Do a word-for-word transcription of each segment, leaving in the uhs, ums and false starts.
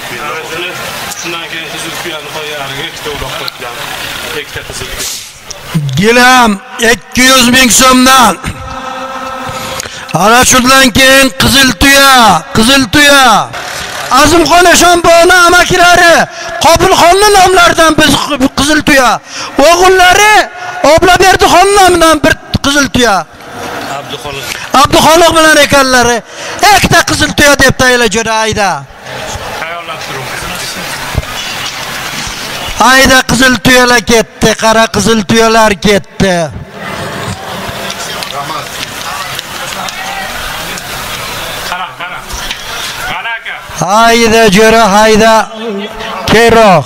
Shundan keyin qizil tuyani qo'yarga ikkita uloq qo'ygan. Ikkita qizil tuya. Gilam ikki yuz ming so'mdan. Ana shundan keyin qizil tuya, qizil tuya. Azimxon Eshonboyni amakilari Qobilxonning nomlaridan biz qizil tuya. O'g'illari Oblaberdi-xon nomidan bir qizil tuya. Abduxoliq. Abduxoliq bilan ekanlari. Ikkita qizil tuya deb tayinla jo'ra ayda. Tayyorlab turing. Ayda qizil tuyalar ketdi, qara qizil tuyalar ketdi. Rahmat. Qara, qara. Qara aka. Hayda jo'ra, hayda. Keyroq.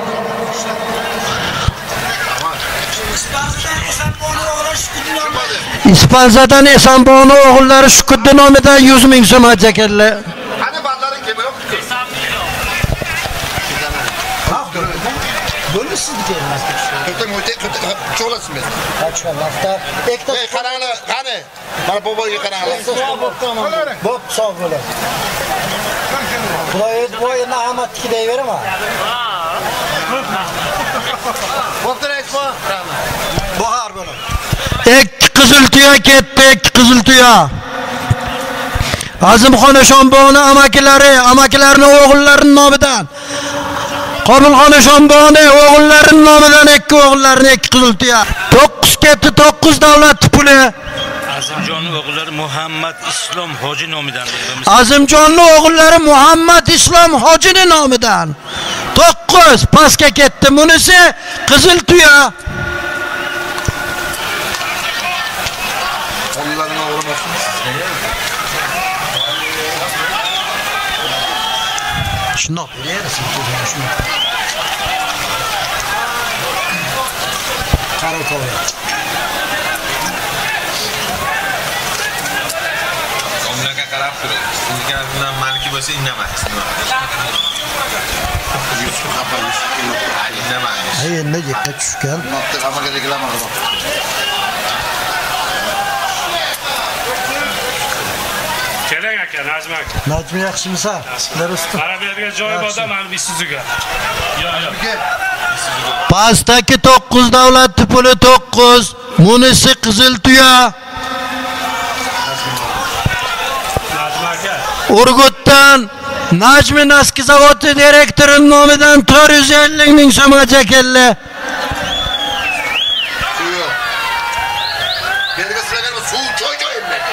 Ispanzadan Esonboyning o'g'illari Shukuddin nomidan yuz ming so'm ajakanlar. Qani barlari kelmayapti. Bo'ldi sizga emasdi. To'xtang, o'tay, cho'lasizmi? Qachonlarda ekta Ey, qaranglar, qani? Mana boboga qaranglar. Bo'p, sog' bo'ling. Xudoy bo'yini Ahmadniki deyverma. Bo'pti, aytma. Bahor bo'ling. Ikki qizil tuya ketdi, ikki qizil tuya. Azimxon Eshonboyning amakilari, amakilarining o'g'illarining nomidan. Qobilxon Eshonboyning o'g'illarining nomidan ikki o'g'illarining ikki qizil tuya. to'qqiz ketdi, to'qqiz davlat puli. Azimjonning o'g'illari Muhammad Islom Hoji nomidan beramiz. Azimjonning o'g'illari Muhammad Islom Hojining nomidan. to'qqiz pastga ketdi. Bunisi qizil tuya. Qo'llarini o'g'irlasin. Shundoq berasiz, shundoq. Qaro qo'y. Omlaga qarab turing. Sizga bilan maliki bo'lsa indamaysiz. Indamaysiz. Ay, endi yekka tushgan. Notda amaga reklama qilib. Keling aka, Najmi aka. Najmi yaxshimisan? Darustim. Mana bu yerga joy borda, mana bu Isuzuga. Yo'q, yo'q. Pastdagi to'qqiz davlat puli to'qqiz. Bunisi qizil tuya. Najmi aka. Urgutdan Najmi Naski zavodi direktorining nomidan to'rt yuz ellik ming so'm ajakanlar. Yerga sizlarga suv choy choy endi.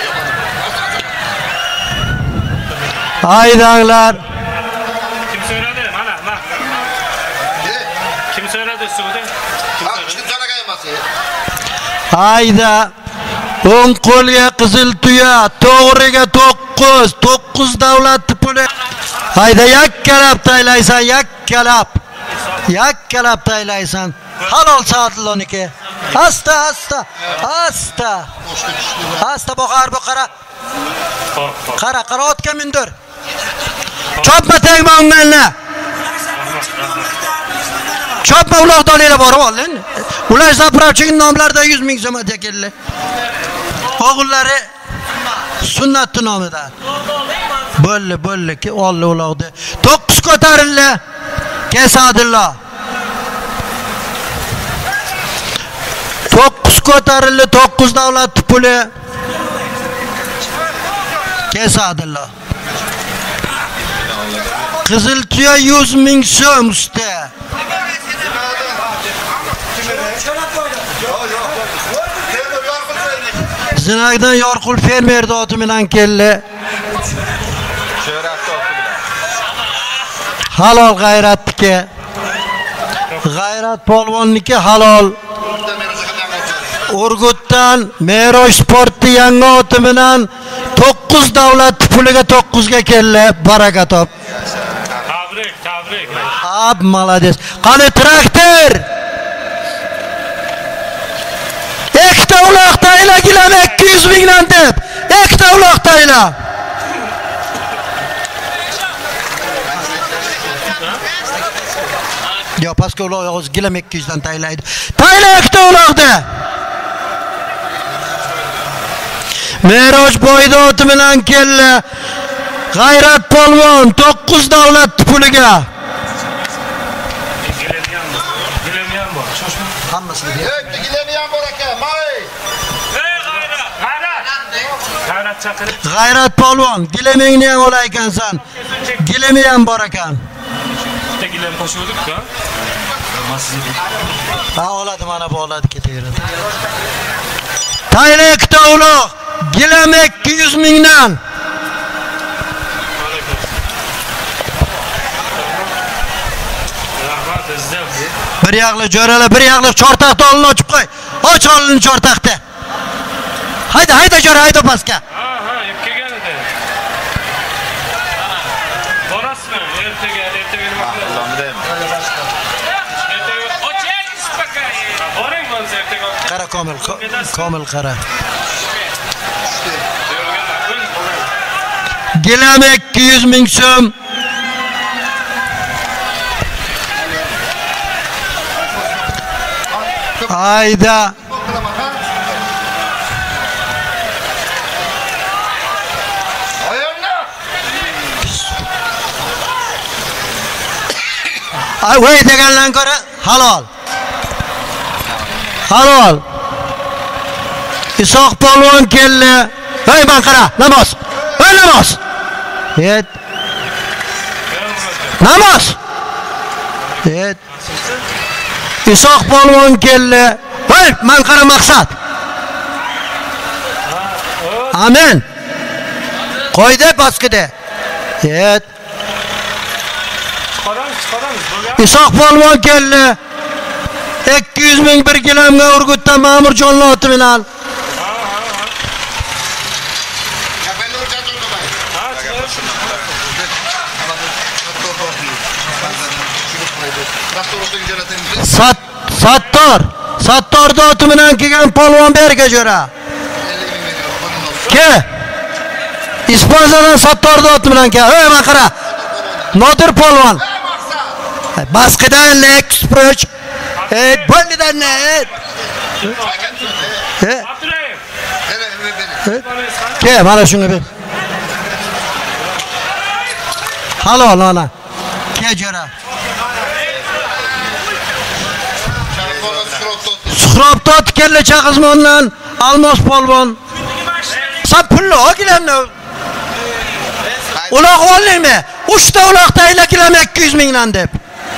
Haydanglar. Kim so'radi? Mana, mana. Kim so'radi suvni? Ha, kim so'ragan emas. Hayda. O'ng qo'lga qizil tuya, to'g'riga to'qqiz, to'qqiz davlat puli. Hayda yakkalab taylaysan, yakkalab. Yakkalab taylaysan. Halol Saadullohniki. Asta, asta, asta. Asta boqar bu qara. Qara, qara otga mindir. Chopma tegma unganni. Chopma uloq dolinglar borib olin. Ular zapravchining nomlarida yuz ming so'm ekanlar. O'g'illari sunnat nomidan. Bo'lli, bo'lli ki olli uloqdi. to'qqiz ko'tarildi. Kesadillo. to'qqiz ko'tarildi, to'qqiz davlat puli. Kesadillo. Qizil tuya yuz ming so'm usta. Zinagdan Yorqul fermer oti bilan keldi. Sho'rat oti bilan. Halol g'ayratniki. G'ayrat polvonniki halol. Urgutdan Meroj sportni yangi oti bilan to'qqiz davlat puliga to'qqiz ga keldi. Baraka top. Tabrik, tabrik. Ab malades. Qani traktor. Ikkita uloq tayla gilam ikki yuz mingdan deb. Ikkita uloq tayla. Yo, paska uloq yog'iz gilam ikki yuz dan taylaydi. Tayla ikkita uloqda. Meroj boyda oti bilan keldi. G'ayrat polvon to'qqiz davlat puliga. Hammasini ber. Hey, digilemiyan bor ekan, may. G'ayrat polvon, gilemingni ham olar ekansan. Gilemi ham bor ekan. Gilam qo'shuvdik-ku. Ha, oladi, mana bu oladi, ketaveradi. Taylik tovliq, gilam ikki yuz mingdan. Bir yaqli jo'ralar, bir yaqli chortaqda olini ochib qo'y. Och olini chortaqda. Hayda, hayda jo'ra, hayda pastga. Ha, ha, yeb kelgan edi. Borasizmi? Ertaga, ertaga nima qilasiz? Ertaga ochangiz pakay. Boring bo'lsa ertaga. Qara Komil, Komil qara. Gilam ikki yuz ming so'm. Hayda. Ay, voy degandan ko'ra halol. Halol. Isoq polvon keldi. Hey, man qara, namoz. Hey, namoz. Yet. Namoz. Yet. Isoq polvon keldi. Hey, man qara maqsad. Amen. Qo'ydi pastga. Yet. Isoq polvon keldi. ikki yuz ming bir gilamga Urgutdan Ma'murjonning oti bilan. Sat Sattor, Sattorning oti bilan kelgan polvon berga jo'ra. Ke? Ispanzadan Sattorning oti bilan kel. Ey, men qara. Nodir polvon. Baskidan Lexus Proch. Et bollidan net. Ke, mana shunga ber. Halol ona. Ke jo'ra. Suhrobtot kelle chaqizmondan Almos polvon. Sen pulni olgilanni. Uloq oldingmi? uchta uloq taylakilam ikki yuz mingdan deb.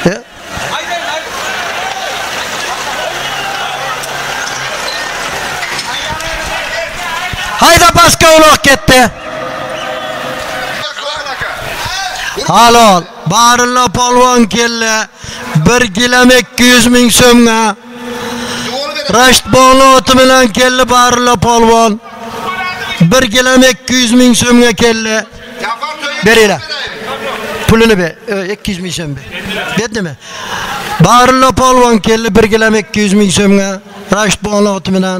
Hayda pastga uloq ketdi. Halol. Barilla polvon keldi. bir gilam ikki yuz ming so'mga. Rasht bog'li oti bilan keldi Barilla polvon. bir gilam ikki yuz ming so'mga keldi. Beringlar. Pulini ber. ikki yuz ming so'm ber. Berdimi? Barilla polvon keldi bir gilam ikki yuz ming so'mga. Rasht bog'li oti bilan.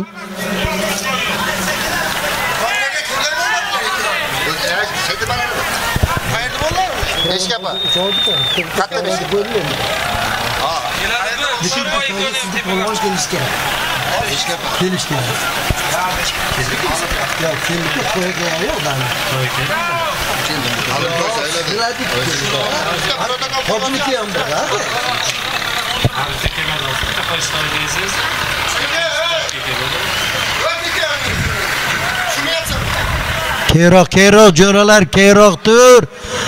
Beş yapar. Katta beş yapar. Bütün sizde polvon gelişken. Beş yapar. Gelişken. Ya kimlikte koya koya yok ben. Hocam ki yandı ha. Keyroq, keyroq jo'ralar, keyroqdir.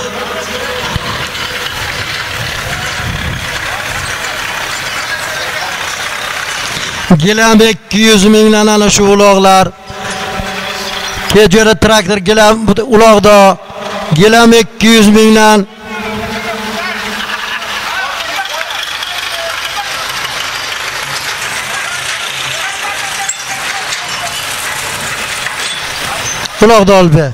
Gilam ikki yuz mingdan ana shu uloqlar. Kejora traktor gilam uloqda. Gilam ikki yuz mingdan. Uloqda olbe.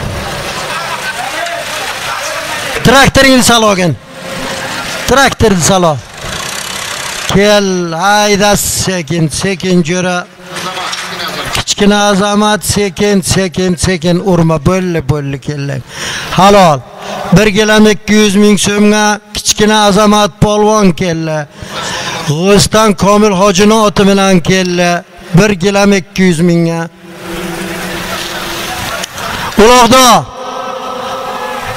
Traktoringni salogin. Traktorni salo. Kel, hayda sekin, sekin jo'ra. Kichkina azamat sekin, sekin, sekin urma, bo'lli, bo'lli kellar. Halol. bir gilam ikki yuz ming so'mga kichkina azamat polvon keldi. G'o'stan Komil hojining oti bilan keldi. bir gilam ikki yuz mingga. Uloqda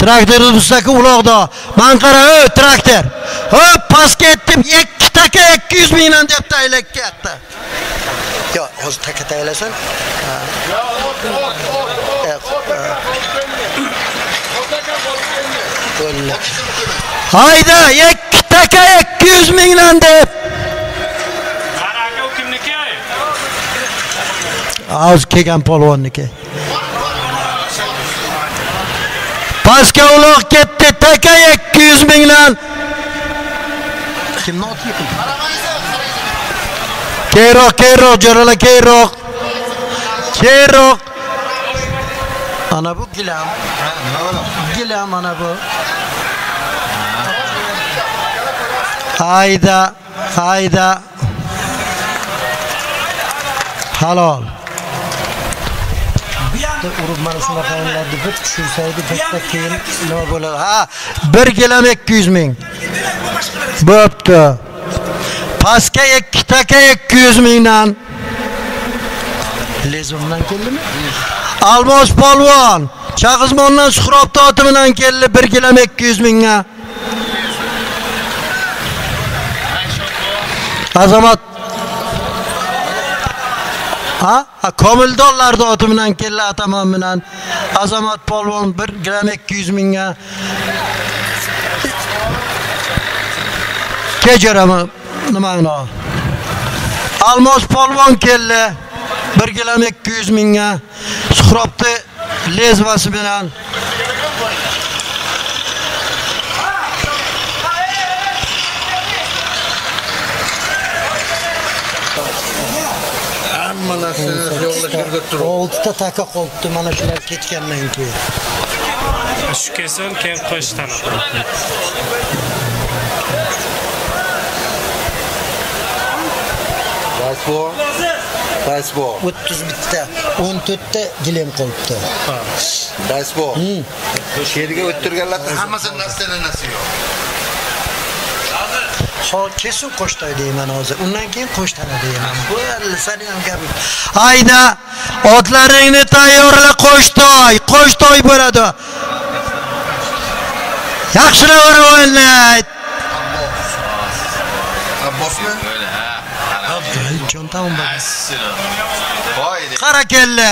Traktorni tutsaki uloqda. Men qara, "Ey, traktor. Hop, pastga ketdim. ikki taka ikki yuz mingdan deb taylak ketdi." Yo, hozir taka taylasan. Hayda, ikki taka ikki yuz mingdan deb. Qaraka u kimniki? Hozir kelgan polvonniki. Pastga uloq ketdi, taka ikki yuz mingdan. Kimni oti yiqildi? Keyroq, keyroq, jo'ralar keyroq. Keyroq. Ana bu gilam. Gilam ana bu. Hayda, hayda. Halol. Urib mana shunaqalarni bir tushursaydi, bitta keyin nima bo'ladi? Ha, bir gilam ikki yuz ming. Bo'pti. Pastga ikki taka ikki yuz mingdan. lezumdan keldimi? Almos polvon, Chag'izmondan Suhrob toti bilan keldi bir gilam ikki yuz mingga. Azamat. Ha? Ha, Komildonlar toti bilan keldi atamon bilan. Azamat polvon bir gilam ikki yuz mingga. Kejarami nimani? Almos polvon keldi bir gilam ikki yuz mingga. Suhrobni lezvasi bilan. Hamma narsani yo'lga turib. oltita taka qolibdi mana shular ketgandan keyin. Shu kesin keyin qo'sh tana. Basbor. Basbor. o'ttiz bitta, o'n to'rtta gilam qolibdi. Basbor. O'sha yerga o'ttirganlarning hammasini narsadan narsa yo'q. Hozir kesin qo'shtoy deyman hozir. Undan keyin qo'shtana deyman. Bu seni ham gapi. Hayda, otlaringni tayyorla qo'shtoy, qo'shtoy bo'ladi. Yaxshilab o'raylik. Abbosmi? Cho'ntam bor. Voy. Qara kella.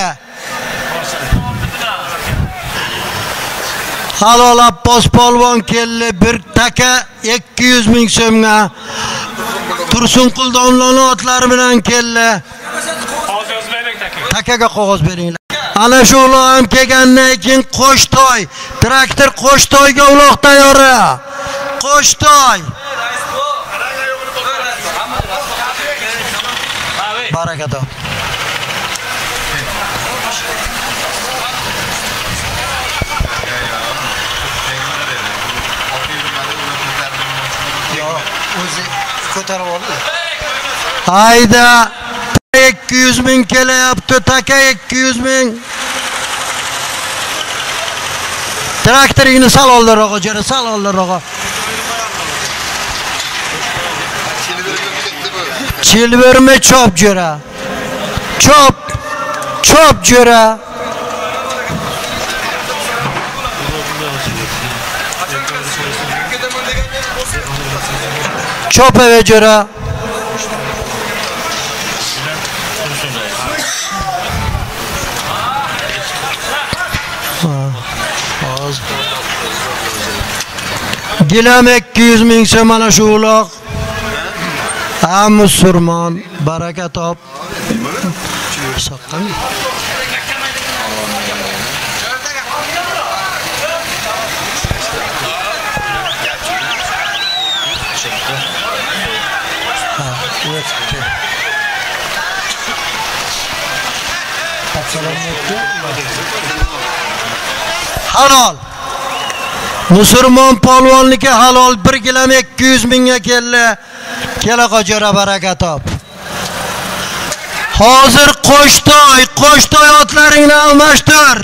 Halol Abbos polvon keldi bir taka ikki yuz ming so'mga. Tursunquldonlarning otlari bilan keldi. Qog'oz bering taka. Takaga qog'oz beringlar. Ana shu uloq ham kelgandan keyin qo'shtoy, traktor qo'shtoyga uloq tayyora. Qo'shtoy. Barakatu. O'zi ko'tarib oldi. Hayda, ikki yuz ming kelyapti, taka ikki yuz ming. Traktoringni sal oldinroq, jara sal oldinroq. Chilverme chop jara. Chop. Chop jara. Chop eve jara. Gilam ikki yuz ming so'm mana shu uloq. Ha musulmon, baraka top. Soqqan. Ha, o'tdi. Halol. Musulmon polvonniki halol bir gilam ikki yuz mingga keldi. Kela qojora baraka top. Hozir qo'shtoy, qo'shtoy otlaringni almashtir.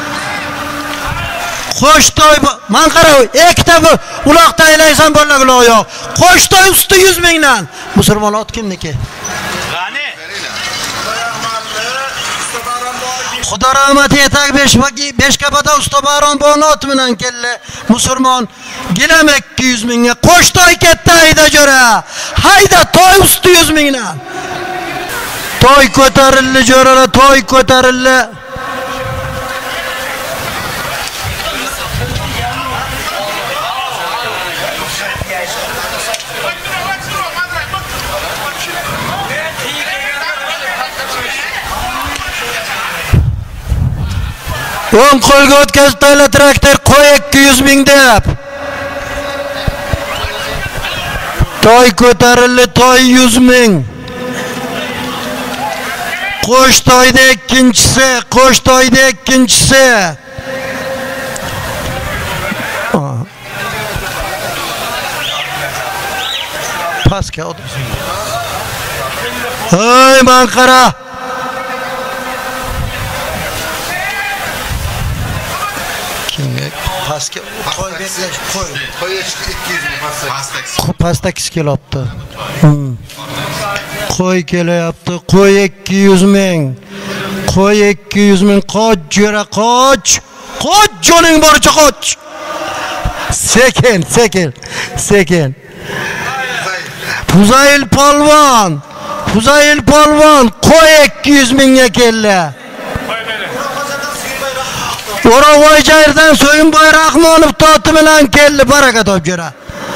Qo'shtoy, men qara, ikkita bu uloq taylaysan bo'lar uloq yo'q. Qo'shtoy usti yuz mingdan. Musulmon ot kimniki? G'ani. Xudo rahmat etak besh beshkapada usta Baron Bonot bilan keldi. Musulmon gilam ikki yuz mingga qo'sh to'y ketdi hayda jo'ra. Hayda to'y usti yuz mingdan. To'y ko'tarildi jo'ralar, to'y ko'tarildi. o'n qo'lga o'tkazib tayla traktor qo'y ikki yuz ming deb. To'y ko'tarildi, to'y yuz ming. Qo'sh to'yda ikkinchisi, qo'sh to'yda ikkinchisi. Pastga o'tirsin. Hey, man qara. Pastga qo'y beklash, qo'y. Qo'y ikki yuz ming pastga. Pastga ikki kelyapti. Qo'y kelyapti, qo'y ikki yuz ming. Qo'y ikki yuz ming, qoch jo'ra, qoch. Qoch jo'ning boricha qoch. Sekin, sekin, sekin. Fuzayl polvon. Fuzayl polvon qo'y ikki yuz mingga keldi. O'ravoy jayrdan So'yinboy Rahmonov toti bilan keldi, baraka top jo'ra.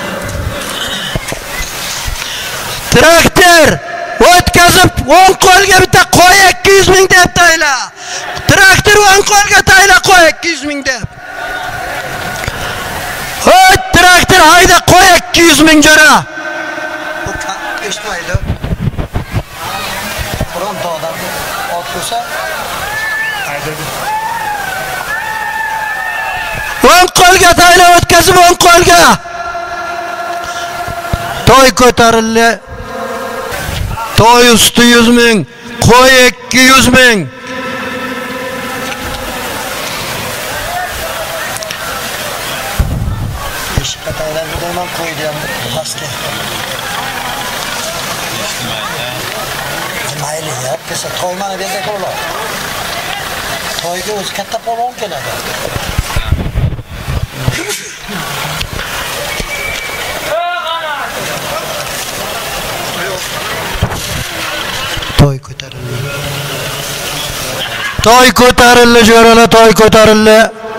Traktor o'tkazib o'n qo'lga bitta qo'y ikki yuz ming deb tayla. Traktor o'n qo'lga tayla qo'y ikki yuz ming deb. Hoy, traktor hayda qo'y ikki yuz ming jo'ra. Bu eshitmaydi. Bironta odam ot ko'sa haydadi. o'n qo'lga tayla o'tkazib o'n qo'lga. To'y ko'tarildi. To'y usti yuz ming, qo'y ikki yuz ming. Ishqa taylarga do'man qo'ydi ham pastga. Mayli, yapsa to'y mana bu yerda bo'ladi. To'yga o'zi katta polvon keladi. To'y ko'tarildi. To'y ko'tarildi jo'ralar, to'y ko'tarildi.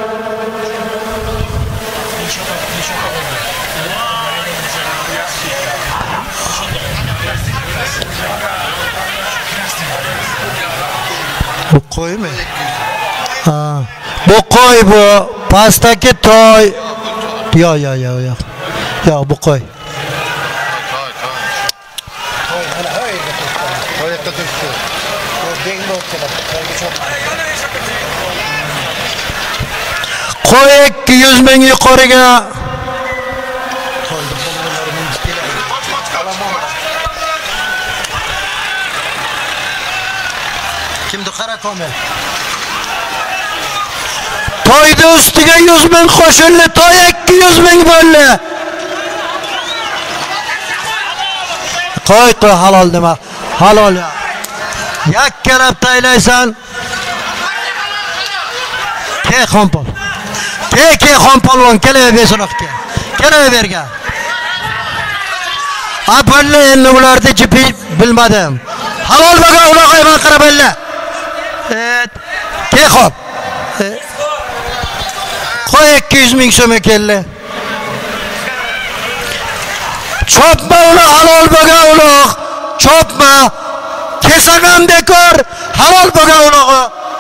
Bu qo'ymi? Ha. Bu qo'y bu. Pastdagi to'y. Yo, yo, yo, yo. Yo, bu qo'y. Qo'y ikki yuz ming yuqoriga. Kimdi qara komil? To'yda ustiga yuz ming qo'shildi, to'y ikki yuz ming bo'ldi. Qo'y, qo'y halol dema. Halol ya. Yakkalab taylaysan. Ke xompol. Ke ke xompolvon kelaversin oqqa. Kelaverga. Ha bo'lla endi ularni jipi bilmadim. Halol bo'lgan uloqqa men qarab bella. Et. Ke xop. Qo'y ikki yuz ming so'm keldi. Chopma uni halol bo'lgan uloq. Chopma. Kesagam dekor halol bo'lgan uloqi.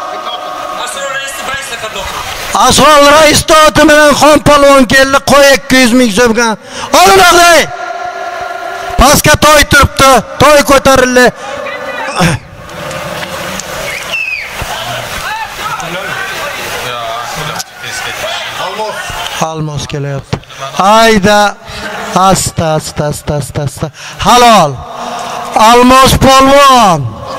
Asror rais toti bilan xon polvon keldi, qo'y ikki yuz ming so'mga. Olinaqday. Pastga to'y turibdi, to'y ko'tarildi. Almos kelyapti. Hayda. Asta, asta, asta, asta, asta. Halol. Almos polvon.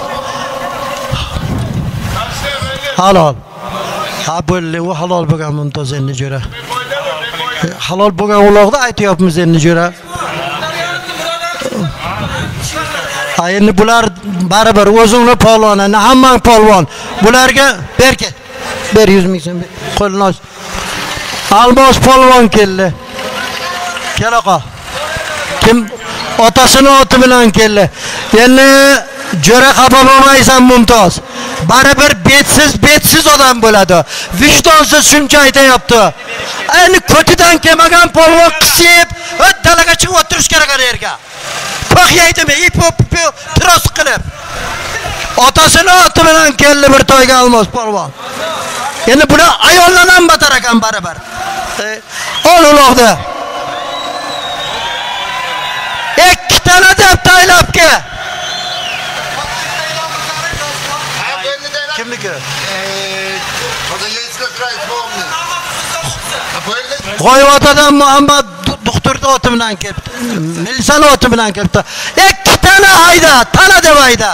Halol. Ha bo'ldi, u halol bo'lgan mumtoz endi jo'ra. Halol bo'lgan uloqda aytyapmiz endi jo'ra. Ha endi bular baribir o'zingni polvon, hammang polvon. Bularga berki. ber yuz ming so'm. Qo'lini och. Almos polvon keldi. Kelaqa. Kim otasini oti bilan keldi. Endi jo'ra xafa bo'lmaysan Mumtoz. Baribir betsiz, betsiz odam bo'ladi. Vijdonsiz shuncha aytayapti. Endi ko'tidan kelmagan polvon qisib, dalaga chiqib o'tirish kerak yerga. Qo'yaydimi? Ip-op tros qilib. Otasini oti bilan keldi bir to'yga Almos polvon. Endi bular ayoldan ham batar ekan baribir. Ol uloqda. Ikkitani deb taylabki. Kimniki? Qo'yvotadan Muhammad doktorning oti bilan kelibdi. Milsan oti bilan kelibdi. Ikkitani hayda, tana deb hayda.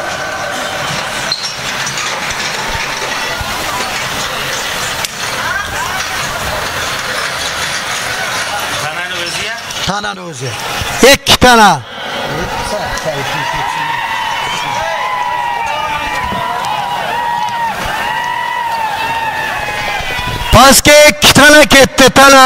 Tanani o'ziga? Tanani o'zi. Ikki tana. Pastga ikki tana ketdi, tana.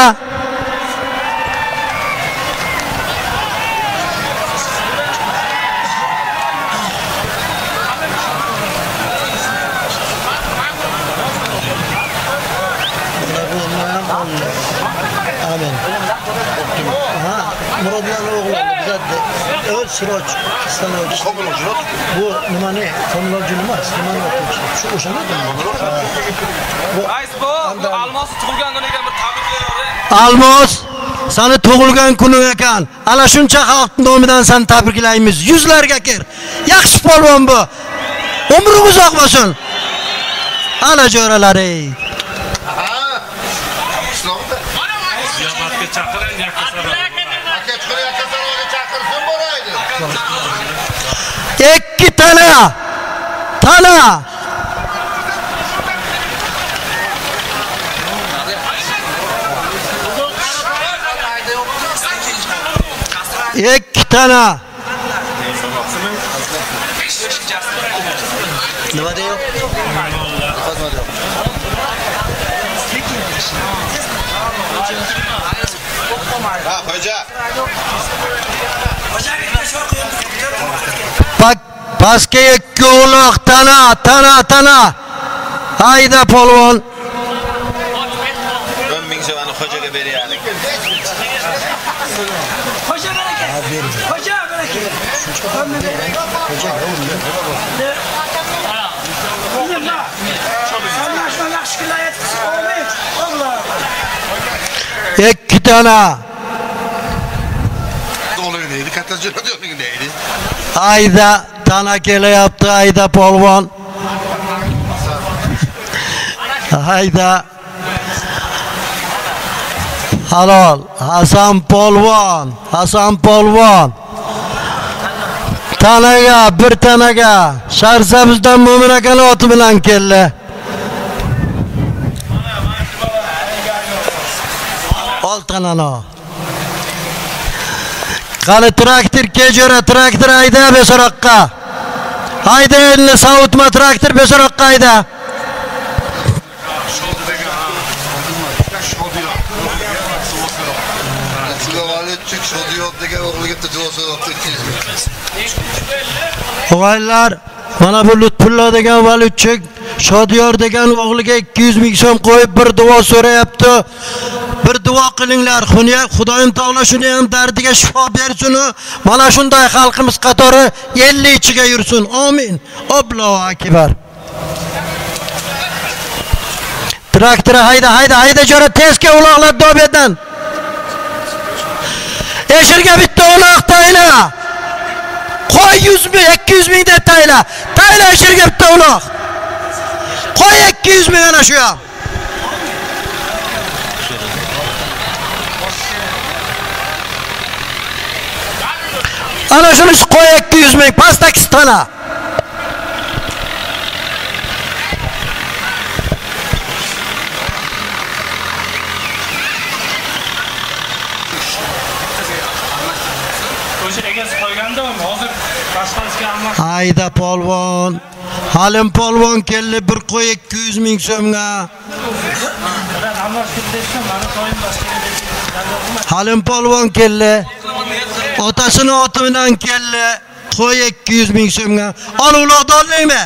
Amin. Ha, Murodjon o'g'li bizatdi. O'z Siroj Istanovich. Bu nimani? Komilojchi nima? Nimani o'qituvchi? Shu o'shanadimi? Bu Aysbo, bu Almos tug'ilgan kuniga bir tabriklaydi. Almos, seni tug'ilgan kuning ekan. Ana shuncha xalq nomidan seni tabriklaymiz. Yuzlarga kir. Yaxshi polvon bu. Umri uzoq bo'lsin. Ana jo'ralar ey. Ziyobatga chaqiring, Ikki tana. Tana. Ikki tana. Nima deyapti? Ha, hoca. Bak, pastga ikki uloq tana, tana, tana. Hayda polvon. o'n ming so'mni hojaga beraylik. Hoca bereket. Hoca bereket. Ikki tana. Do'ligi neydi? Katta do'ligi neydi? Hayda tana kelyapti, hayda polvon. Hayda. Halol. Hasan polvon, Hasan polvon. Tanaga, bir tanaga Sharsabizdan Mo'min akani oti bilan keldi. Ol tanani. Qani traktor kejora, traktor hayda besoroqqa. Hayda endi savutma traktor besoroqqa hayda. O'g'aylar, mana bu Lutfulla degan valutchik Shodiyor degan o'g'liga ikki yuz ming so'm qo'yib bir duo so'rayapti. Bir duo qilinglar. Xudoyim Taolo shuni ham dardiga shifo bersin. Mana shunday xalqimiz qatori ellik ichiga yursin. Amin. Allohu akbar. Traktor hayda, hayda, hayda jo'ra tezga uloqlar dobedan. Eshirga bitta uloq tayla. Qo'y yuz ming, ikki yuz ming deb tayla. Tayla eshirga bitta uloq. Qo'y ikki yuz ming ana shu ham. Ana shuni qo'y ikki yuz ming pastdagi tana. O'sha egasi qo'yganda hozir boshqasiga almashtirib. Ayda polvon. Halim polvon keldi bir qo'y ikki yuz ming so'mga. Halim polvon keldi. Otasini oti bilan keldi. Qo'y ikki yuz ming so'mga. Ol uloqni oldingmi?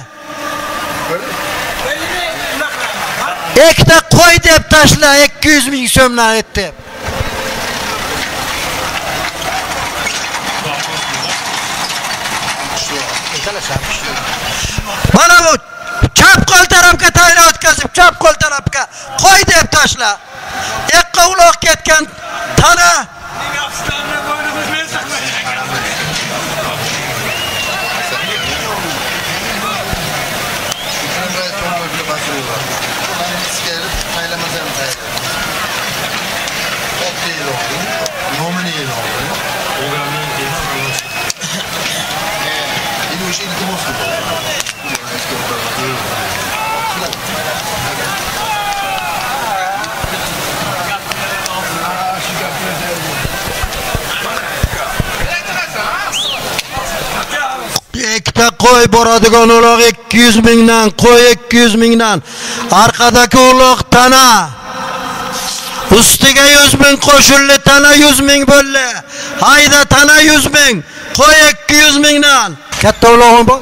Ikkita qo'y deb tashla ikki yuz ming so'mdan etdi. Mana bu chap qo'l tarafga tayyor o'tkazib, chap qo'l tarafga qo'y deb tashla. Eqqa uloq ketgan tana ikkita qo'y boradigan uloq ikki yuz mingdan, qo'y ikki yuz mingdan. Arkadagi uloq tana. Ustiga yuz ming qo'shildi, tana yuz ming bo'ldi. Hayda tana yuz ming, qo'y ikki yuz mingdan. Katta ulog'im bor.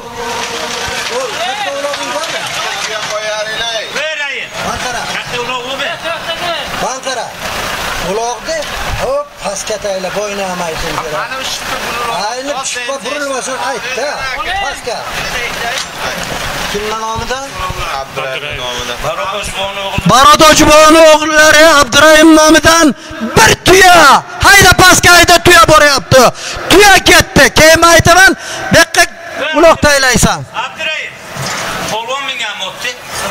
Bankara. Uloqni hop pastga tayla bo'ynamaysin. Ayni pishpa burilmasin aytda. Pastga. Kimning nomidan? Abdurahim nomidan. Barodojbon o'g'illari Abdurahim nomidan bir tuya. Hayda pastga hayda tuya boryapti. Tuya ketdi. Keyin aytaman, "Beqqa uloq taylaysan." Abdurahim. Polvon menga o'tdi.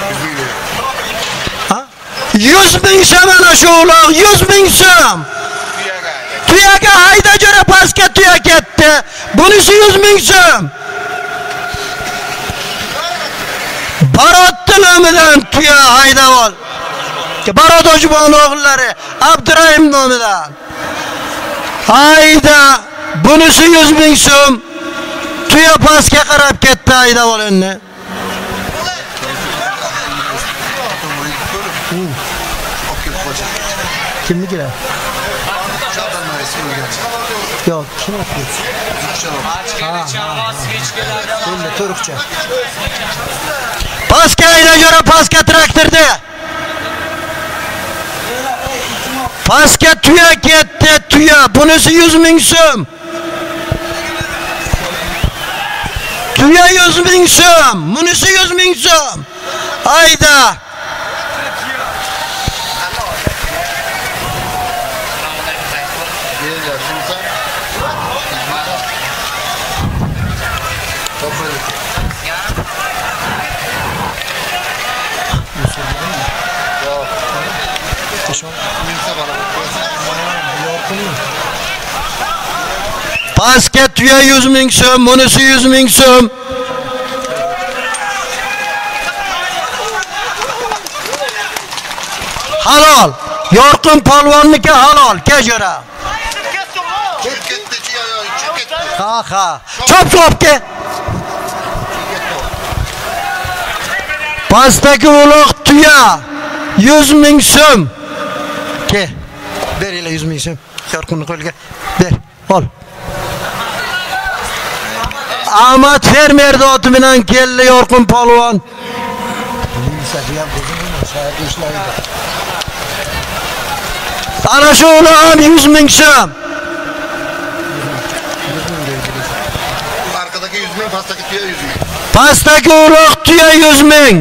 yuz ming so'm ana shu uloq, yuz ming so'm. Tuyaga hayda jora pastga tuya ketdi. Bunisi yuz ming so'm. Barot nomidan tuya hayda ol. Barodojbon o'g'illari Abdurahim nomidan. Hayda bunisi yuz ming so'm. Tuya pastga qarab ketdi hayda ol endi. Kimnikilar? Yo'q, kim o'tdi? Endi Turkcha. Pastga aylanjora pastga traktorda. Pastga tuya ketdi, tuya. Bunisi yuz ming so'm. Tuya yuz ming so'm, bunisi yuz ming so'm. Hayda. Pastga tuya yuz ming so'm, bunisi yuz ming so'm. Halol. Yorqin polvonniki halol, kejora. Ketdi tuya, ketdi. Ha ha. Chop chopga. Pastdagi uloq tuya yuz ming so'm. Ke. Beringlar yuz ming so'm. Yorqinni qo'lga. Ber. Ol. Ahmad fermer oti bilan keldi Yorqin polvon. Ana shu uloq yuz ming so'm. Arkadagi yuz ming, pastdagi tuya yuz ming. Pastdagi uloq tuya yuz ming.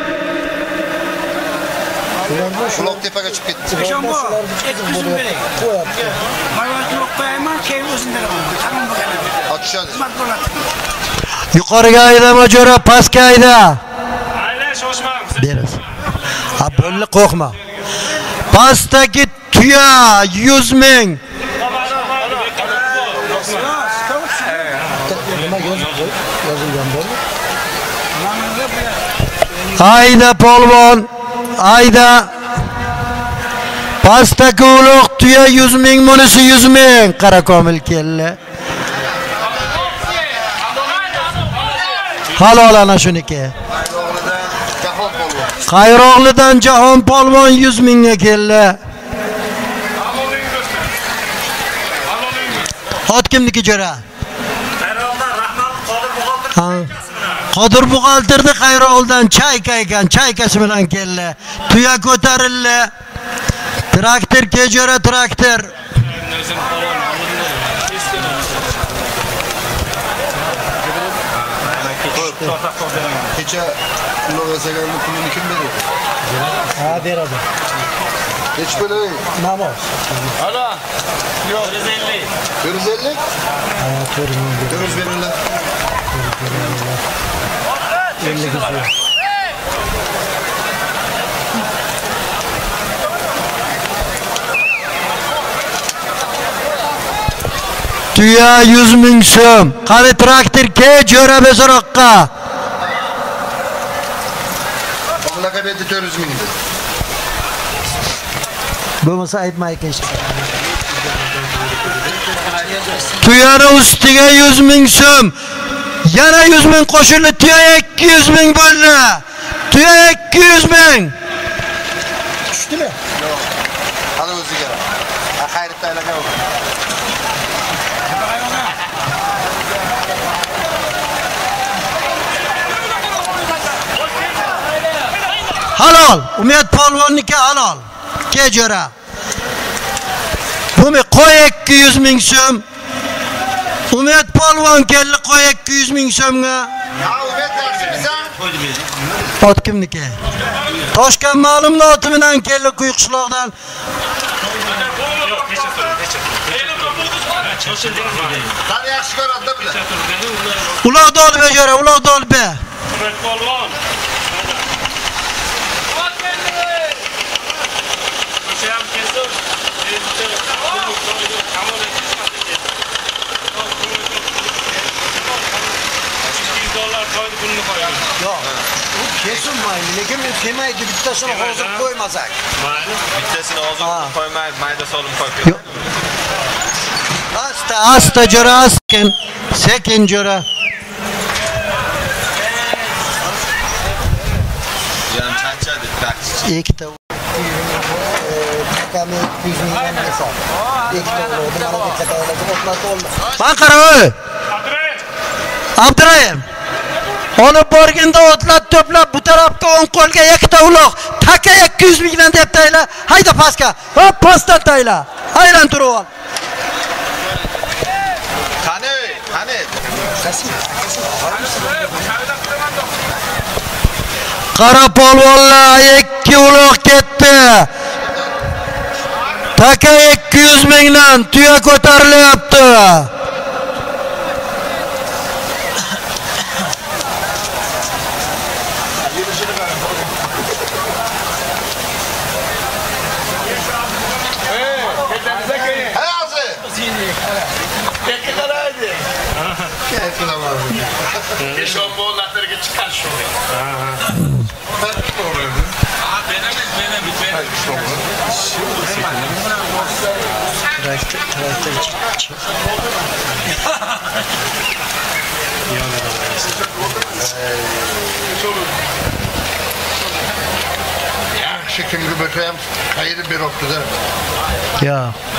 Uloq tepaga chiqib ketdi. Beşambo, ikki yuz ming. Mayvani qo'yayman, keyin o'zim beraman. Tamam bo'lgan. Otishadi. Xizmat bo'ladi. Yuqoriga aydama jo'ra, pastga ayda. Ayla shoshmang. Berasiz. Ha, bo'lli qo'rqma. Pastdagi tuya yuz ming. Ayda polvon, ayda. Pastdagi uloq tuya yuz ming, bunisi yuz ming. Qara komil keldi. Halol ana shuniki. Qayroqlidan Jahon polvon yuz mingga keldi. Ot kimniki jo'ra? Qodir buxgalterni Qayroqlidan chayka ekan, chaykasi bilan keldi. Tuya ko'tarildi. Traktor kejora traktor. Kecha pulni yasaganni pulini kim beradi? Ha, beradi. Hech bo'lay. Namoz. Alo. Yo'q, bir yuz ellik. bir yuz ellik? Ha, to'rt ming. dört yüz verirler. ellik so'm. Tuya yuz ming so'm. Qari traktor ke jo'ra bezaroqqa. Bunaqa berdi dört yüz mingdi. Bo'lmasa aytmay kesh. Tuyani ustiga yuz ming so'm. Yana yuz ming qo'shildi, tuya ikki yuz ming bo'ldi. Tuya ikki yuz ming. Tushdimi? Yo'q. Hali o'ziga. Ha, xayrib taylagan o'zi. Halol. Umid polvonniki halol. Kejora. Bumi qo'y ikki yuz ming so'm. Umid polvon keldi qo'y ikki yuz ming so'mga. Ya Umid yaxshimisan? Ot kimniki? Toshkent ma'lumoti bilan keldi Quyuqishloqdan. Qani yaxshi ko'radi bular. Uloqda olib jo'ra, uloqda olib. Polvon. Sen kesib, dollar qo'ydi pulni qo'yadi. Yo'q. U kesilmaydi, lekin men kemaydi bittasini hozir qo'ymasak. Mayli, Bittasini hozir qo'ymay, mayda solim qo'yib. Asta, asta jo'ra, sekin, sekin jo'ra. Yarim chanchadi, traktor. Ikkita Kami ikki yuz mingdan hesab. Ikkita bo'ladi. Mana bitta tayyorlab otlatib oldi. Man qara ey. Abdurayim. Olib borganda otlat to'plab bu tarafga o'ng qo'lga ikkita uloq, taka ikki yuz mingdan deb tayla. Hayda pastga. Hop, pastdan tayla. Aylan turib ol. Qani, qani. Qara polvonlar ikki uloq ketdi. Taka ikki yuz mingdan tuya ko'tarilyapti. Şampuanlarga chiqar shu. Yaxshi kimga bo'lsa ham qayerib beribdi-da. Ya.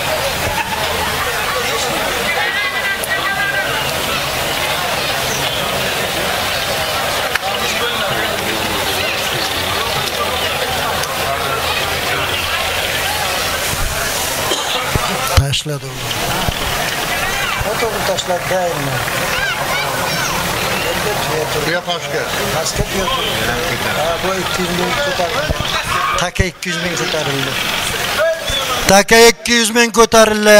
Tashladı onu. Otobüs tashlab daymi? Buraya pashka. Pastga yo'q. Ha, bu ikki yuz ming ko'tarildi. Taka ikki yuz ming ko'tarildi. Taka ikki yuz ming ko'tarildi.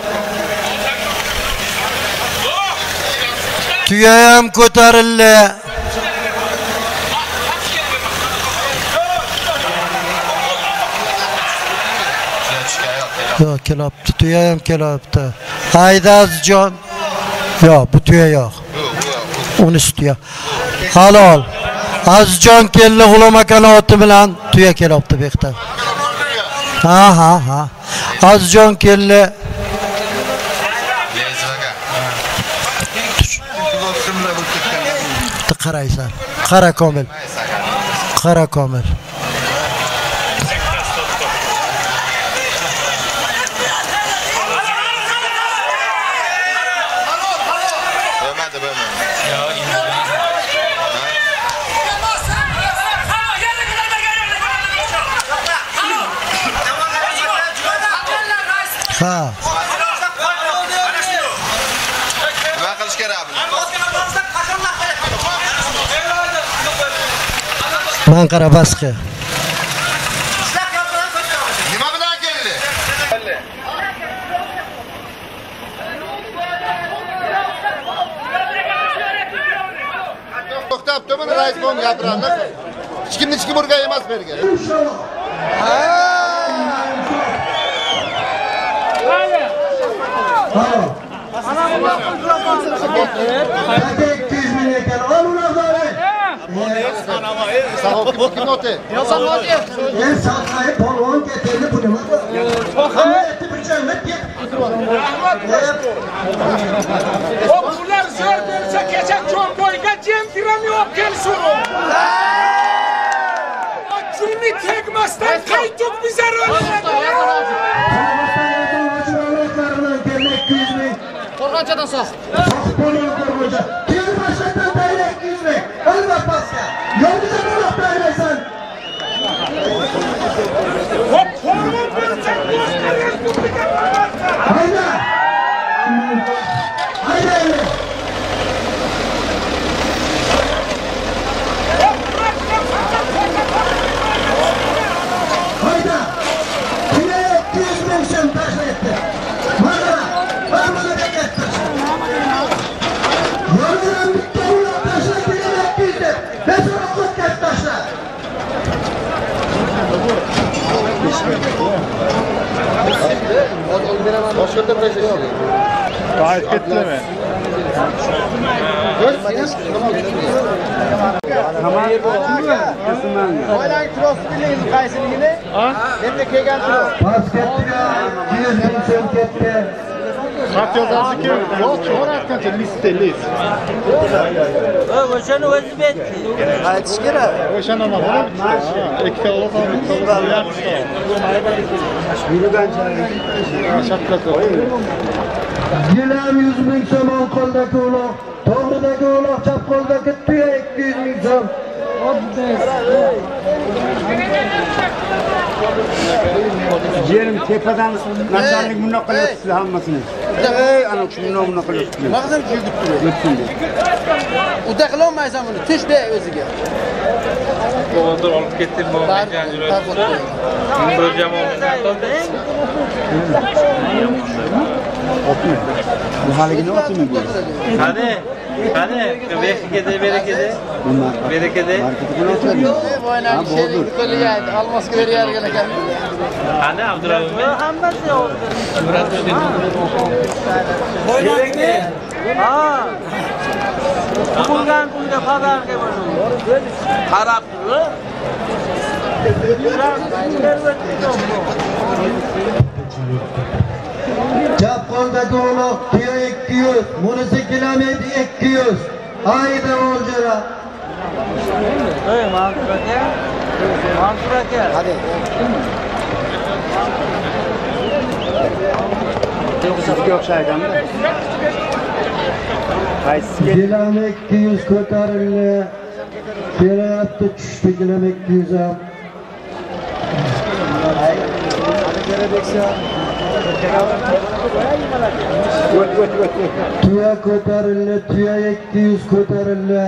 Tuya ham ko'tarildi. Yo'q, kelibdi, tuya ham kelibdi. Hayda Azizjon. Yo'q, bu tuya yo'q. Uni tuya. Halol. Azizjon keldi G'ulom akaning oti bilan tuya kelibdi bu yerda. Ha, ha, ha. Azizjon keldi. qaraysan. Qara Komil. Qara Komil. Ha. Nima qilish kerak buni? Man qara basqa. Nima bilan keldi? To'xtab, tomon rais bo'm gapiramiz. Hech kimni hech kim urgan emas berga. Sağ kim kim notu? Ya sen notu. Ben sahayı polvon getirdi bu ne? Ahmet bir cömert git. Bunlar zor verse geçen çok boyga cem kiram yok gel sorun. Cümle tekmastan kaytık bize röyle. Korkancadan sok. Kimi başlatan daire yüz mü? Olmaz başka. Yolcuda bulup dairesen. O korkan verecek gösterir. Hayda. Hayda öyle. Hayda. Kime yüz bin sen taşla etti. Bana. Bana da etti. Yolcudan bitti ulan taşla kime etti. Ben sana okut kes taşla. Boshqa taşla. Gayet ketleme. Oylan kilosu bilin qaysiligini? Endi kelgan kilo. Basketga yüz bin so'm ketdi. Xat yozasiz-ki, yo'q, cho'ratgancha listda list. O'shani o'zi betdi. Qaytish kerak. O'shani nima bo'ladi? Ikkita olasan, bitta olasan. Yurgancha. Shaklata. Gilam yüz bin so'm o'ng qo'ldagi uloq, to'g'ridagi uloq, chap qo'ldagi tuya ikki yuz ming so'm. Yerim tepadan narsalik bundoq qilyapsiz hammasini. Ey, ana shu bundoq bundoq qilyapsiz. Mag'zim yugib turadi. Uda qilolmaysan buni. Tushda o'ziga. Botir olib ketdim, bo'lgan janjirlar. Bir jamoadan qoldi. Bu haligini otimi bu. Qani? Qani? Berekede, berekede. Berekede. Boynan sheling qo'lyapti. Almosga berayotgan ekan. Qani Abdurahim? Hammasi oldi. Boynakni. Ha. Bundan bunga xabarga bo'ldi. Qarab turib. Chap qo'ldagi uloq tuya ikki yuz, bunisi kilometr ikki yuz. Ayda o'ljira. Ey, Mansur aka. Mansur aka. Hadi. Sizga o'xshaydi-da. Qaysi Kilometr ikki yuz ko'tarildi. Kelayapti tushdi kilometr ikki yuz ham. Tuya ko'tarildi, tuya ikki yuz ko'tarildi.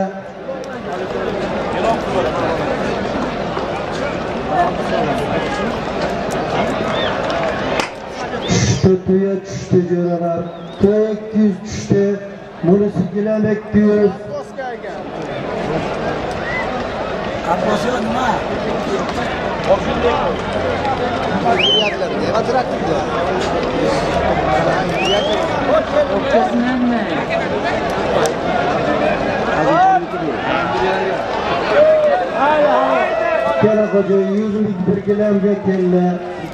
Tushdi, tuya tushdi jo'ralar. Tuya ikki yuz tushdi. Bunisi kilometr ikki yuz. Qatnoshi nima? Kela koca yüz ming bir kilemga keldi.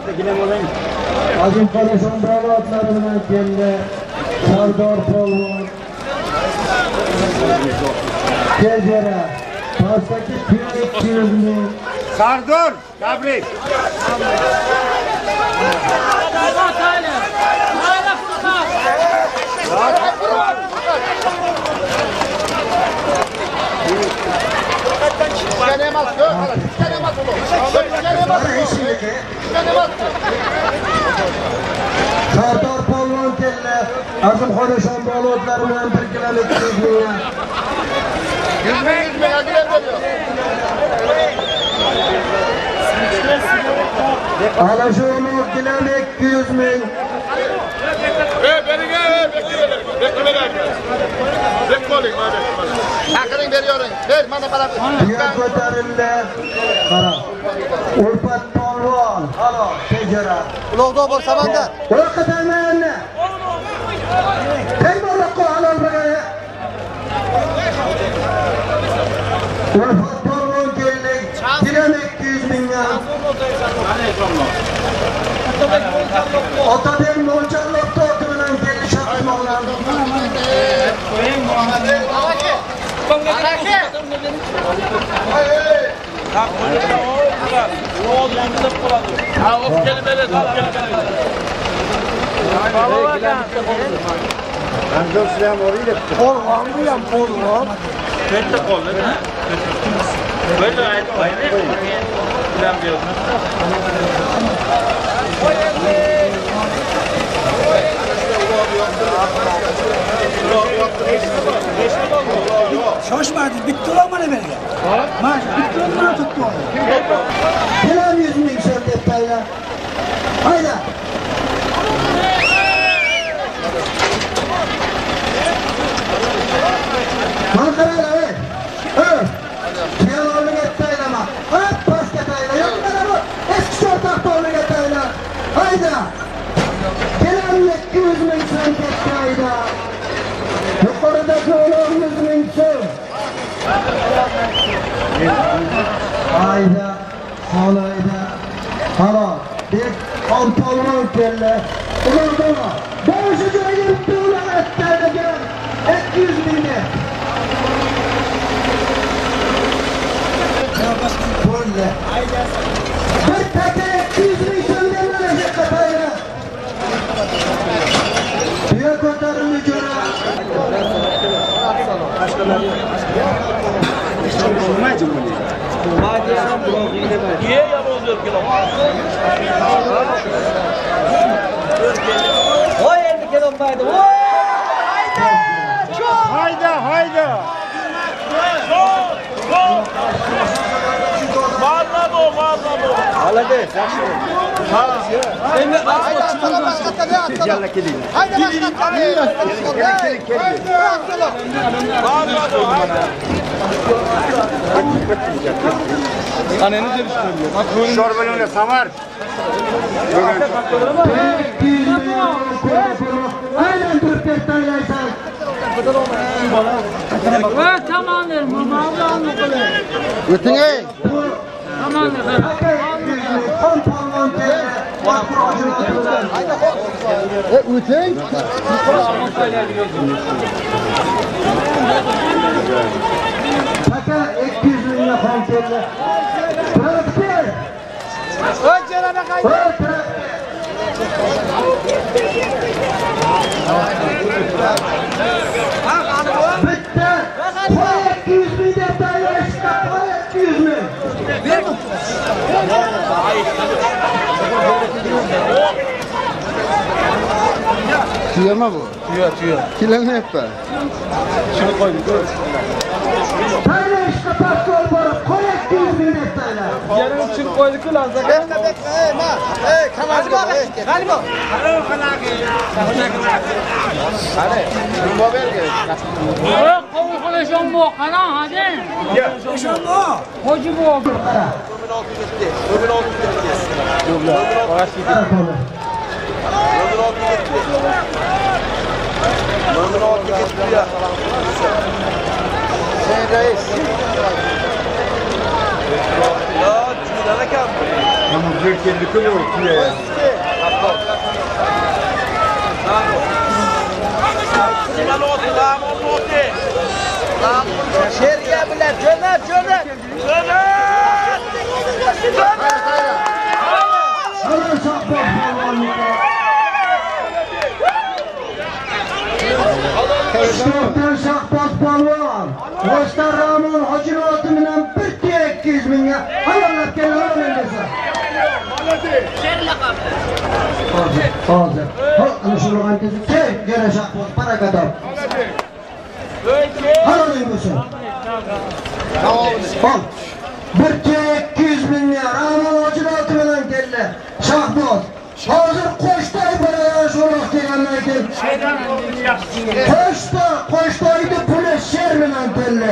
Azim Qolishon bravotlari bilan keldi. Sardor polvon. Tezgara. Pastaki tuya ikki yuz ming. Sardor, tabrik. Sardor polvon keldi. Azimxonajon bolotlar bilan bir kilometr yurgan. Yüz ming, yüz ming adilem veriyor. Alaşoğlu kilam ikki yuz ming. Hey, beni gel, bekleyelim. Bekleyelim. Bekleyelim, hadi. Hakkını veriyorum. Ver, bana para ver. Tuya ko'tarildi. Qara. Urfat polvon. Halo, tejara. Ulug'doq bo'l Samandar. O'qitamanni. Kim bo'loqqa halol bo'ladi? Urfat polvon keldi. Kilam ikki yuz mingdan. Otabek mo'ljallab to'ti bilan keldi shaqmoqlar. Sardor sizam o'raylik. Polvon bu ham polvon. Katta qoldi. Böyle aytmaydi. Bilen diyorsun. Shoshmadi, bitta ular mana bergan. Mana bitta ular tutdi onu. Kilam yuz ming so'm deb tayyor. Hayda. Manqarala ey. Ey. Kiyaloviga taylama. Hop, pastga tayla. Yo'qmana bu. Eski sho'rtoqqa o'rniga tayla. Hayda. Kilam ikki yuz ming so'm deb tayla. Yuqorida to'g'ri yuz ming so'm. Hayda. Halayda. Hala. Bir on polvon keldi. Ular bana. Boshi joyga to'g'ri attaydigan ikki yuz ming deb. Bo'ldi. Bir taka ikki yuz ming so'mga mana shu qatayra. Tuya ko'tarildi jo'ra. Voy endi kelolmaydi. Hayda, hayda. Halades, yaxshi. Endi Yalla keling. Hayda başka. Keling, keling, Qani endi kelishdi. Shorbalonlar Samar. Aynen Türkiye taylaysan. Va tamamdır, mavlanı qilib. O'ting ey. Tamamdır. Kon polvon keldi. E, o'ting. Taka ikki yuz mingga xon keldi. Traktor. O'y, jarana qayda? Voy, traktor. Bitta. Qo'y ikki yuz ming deb taylashdi. Qo'y ikki yuz ming. Tuyama bu. Tuya, tuya. Kilanmayapti. Shuni qo'ying. Taylashdi paskol borib, qo'y ikki yuz ming deb taylashdi. Yarim uchun qo'ydi-ku Lazzaga. Bekka, bekka, ey, ma. Ey, kamazga. G'alib. Qani, nima bergan? Yo'q, qo'y qilishim bu, qana, hadi. O'shan bu. Hoji bu. Sen reis. Ama bir keldi kulu tuya. Sherga bilan jo'nat, jo'nat. Shahtar Shahboz polvon, O'star Ramon Hojinovati bilan bir tiya ikki yuz mingga halollab kelaman desa. Hozir, hozir. Hop, ana shu log'antasi key, yana Shahboz baraka top. Haloling bo'lsin. Hop. bir tiya ikki yuz mingga Ramon Hojinovati bilan keldi. Shahboz hozir qo'shtoy bilan sho'roq kelgandan keyin qo'shtoy qo'shtoyni puli sher bilan keldi.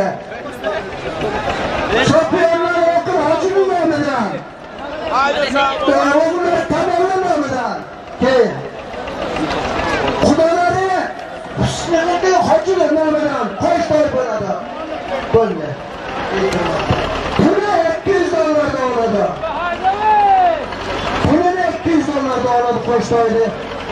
Chopionlar o'qib hojini nomidan. O'g'illar tamoyil nomidan. Keyin xudolari husnligi hojini nomidan qo'shtoy bo'ladi. Bo'ldi. Puli ikki yuz dollardan oladi. ikki yuz dollardan oladi qo'shtoyni.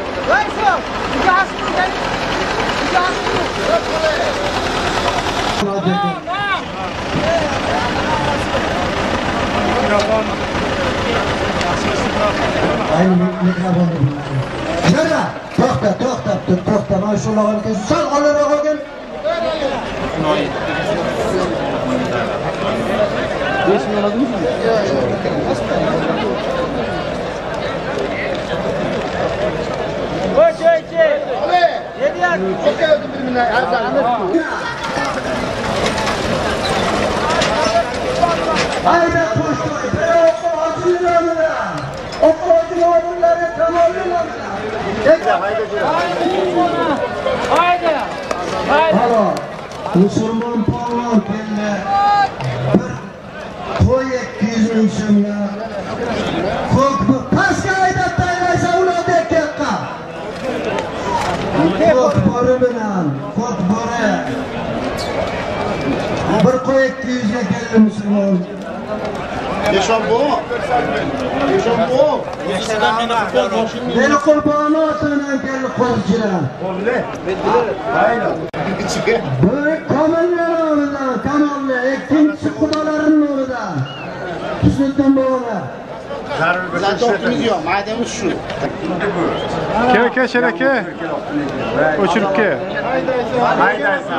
Ayni mikrofonni bilan. Yana to'xta, to'xtab tur, to'xta. Mana shu log'ani sal oliroq olgin. besh ming oladimi? Hayda qo'shtoy, bir o'qi hojilaridan. O'qi hojilari tamoyillar. Hayda, hayda. Hayda. Halo. Musulmon polvon keldi. Bir qo'y ikki yuz ming so'mga. Ko'k pastga haydab taylaysa ularga ketqa. Ko'k bori bilan, ko'k bori. Bir qo'y ikki yuzga keldi musulmon. Yeshombo. Yeshombo. Meni qurboni otidan keldi qo'zichilar. Qo'zli. Hayda. Bir komillar nomidan, kamolli, ikkinchisi xudolarning nomidan. Husniddin bog'lar. Bizlar to'xtimiz yo'q, maydamiz shu. Kel, kel, sheraka. O'chirib kel. Haydaysan.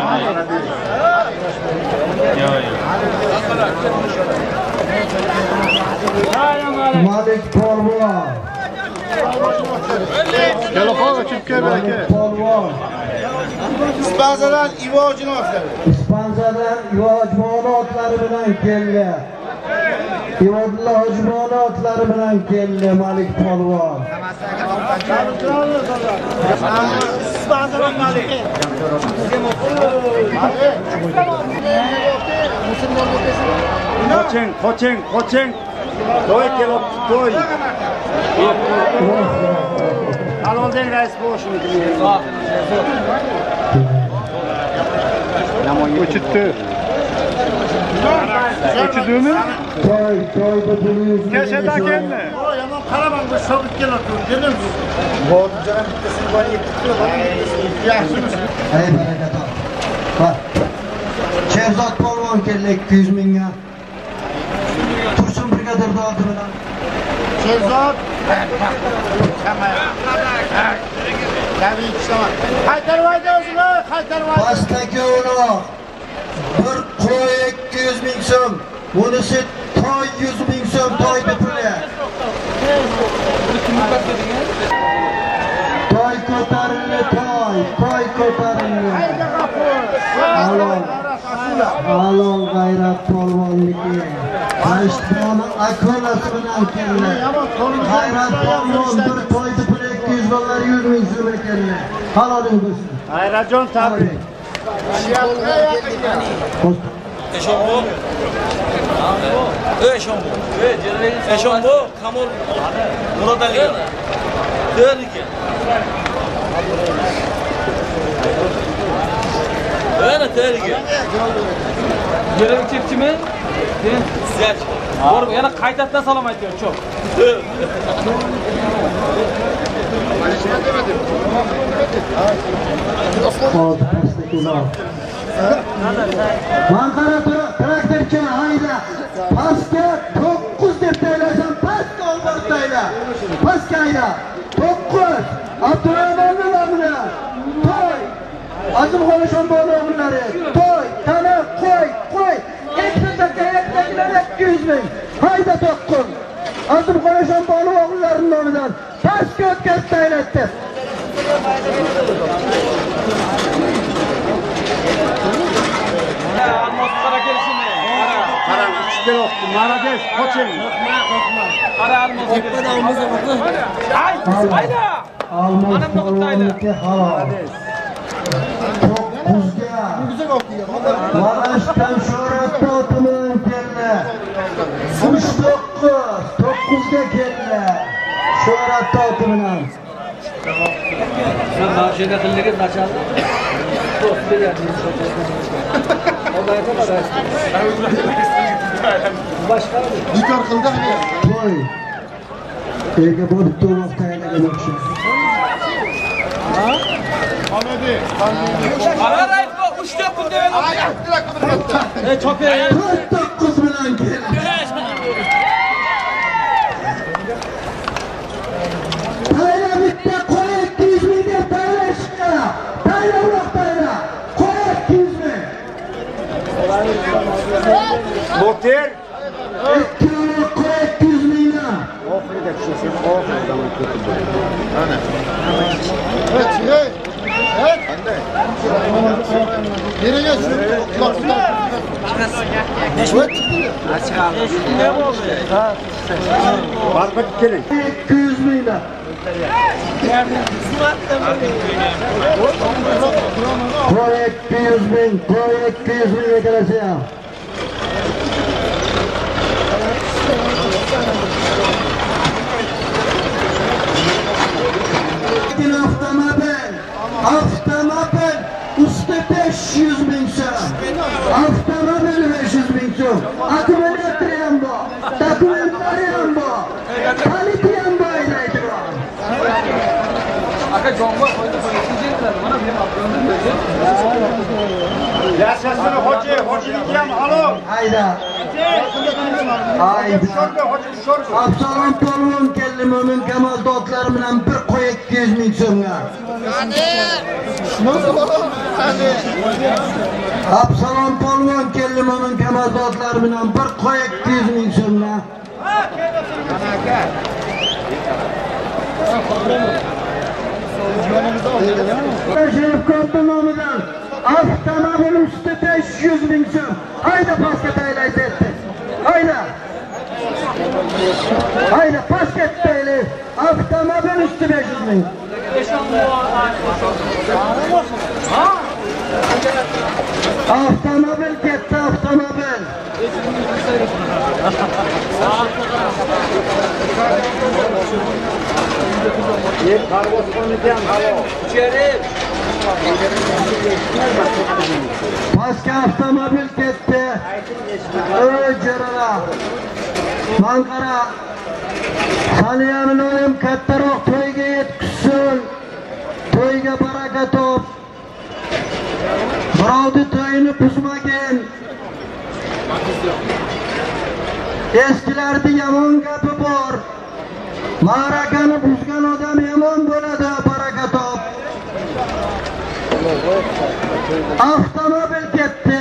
Malik polvon. Telefon o'chirib kel, aka. Polvon. Ispanzadan Ivojini otlari. Ispanzadan Ivojmoni otlari bilan keldi. Ivodilla Hojimoni otlari bilan keldi Malik polvon. Ispanzadan Malik. Qoching, qoching, qoching. To'y kelib, to'y. Haloldan rais bo'lishini O'chirdi. O'chirdimi? To'y, to'yda buningiz. Kashadan keldi. Yomon qaramang, bu shobit keladi. Dedim. Bo'dijam bittasini bor yetti. Yaxshimiz. Hay baraka top. Bak. Sherzod polvon keldi ikki yuz mingga. Tursun brigadirni oldi bilan. Sherzod. Tabiiy ishlama. Qaytarib ayda o'zini, qaytarib ayda. Pastdagi o'loq. Bir qo'y ikki yuz ming so'm. Bunisi toy yuz ming so'm toyni puli. Toy ko'tarildi, toy, toy ko'tarildi. Halol. Halol g'ayrat polvonniki. Tashtboni akolasi bilan keldi. G'ayrat polvon bir toyni puli ikki yuz dollar yuz ming so'm keldi. Haloling bo'lsin. Hayrajon tabrik. Eshombo. Eshombo. Eshombo, Kamol Murodali. Derike. Ana terike. Yerim chepchimi? Sen sizach. Borib yana qaytadan salom aytıyor, cho'p. Hozir pastdagi uloq. Manqara traktorchi hayda. Pastga to'qqiz deb taylasan, pastga o'n bir tayla. Pastga hayda. to'qqiz. Abdurahmonning nomiga. To'y. Azimxon Shombonovlari. To'y. Tana qo'y, qo'y. ikki dakika ikki yuz ming. Hayda to'qqiz. Azimxon Shombonovlarining nomidan pastga o'tkazib taylatdi. Qara kelishini. Qara ichga o'qdi. Marades, qo'ching. Qara almos. Ay, hayda. Almos polvonniki halol. to'qqizga. Varashdan Sho'ratda o'timidan keldi. uch to'qqiz, to'qqizga keldi. Sho'ratda o'timidan. Sen mashina qildiga nachaldi. To'qqiz Başka Nikor qildi mi? To'y. Ega bo'lib to'loq tayinlagan o'xshaydi. Ha? Hamadi. Qara aytma, uchta kun deb Aytdilar. Ey chope. to'qqiz bilan keldi. Tayla bitta qo'y ikki yuz ming deb taylashga. Tayla uloq tayla. Qo'y ikki yuz ming. Motor. ikki uloq qo'y ikki yuz mingdan. Oxirida tushsin, oxirida ketib bo'ladi. Ana. Evet, hey. Evet. Qanday? Nereye shu? Ne bo'ldi? Ha. Barbat keling. ikki yuz mingdan. Qo'y ikki yuz ming, qo'y ikki yuz ming egalashgan. Avtomobil, avtomobil usti besh yuz ming so'm. Avtomobil besh yuz ming so'm. Akkumulyatori ham bor, dokumentlari ham bor, kaliti ham bor deydi. Aka jonga qo'ydi qo'yishinglar. Mana men oldim. Yashasini hoji, hojiniki ham halol. Hayda. Hayda. Absalom polvon keldi, Mo'min Kamol dotlari bilan bir qo'y ikki yuz ming so'mga. Qani? Qani? Absalom polvon keldi, Mo'min Kamol dotlari bilan bir qo'y ikki yuz ming so'mga. Sherif Ko'pni nomidan avtomobil usti besh yuz ming so'm. Hayda pastga taylaydi. Hayda. Hayda pastga taylaydi. Avtomobil usti besh yuz ming. Avtomobil ketdi, avtomobil. Yer qarg'os qo'niki ham halol. Sherif. Pastga avtomobil ketdi. Ey jarala. Manqara. Haliyam o'yim kattaroq to'yga yetkizsin. To'yga baraka top. Birovni to'yini buzmagin. Eskilarda yomon gapi bor. Ma'rakani buzgan odam yomon bo'ladi, baraka top. Avtomobil ketdi.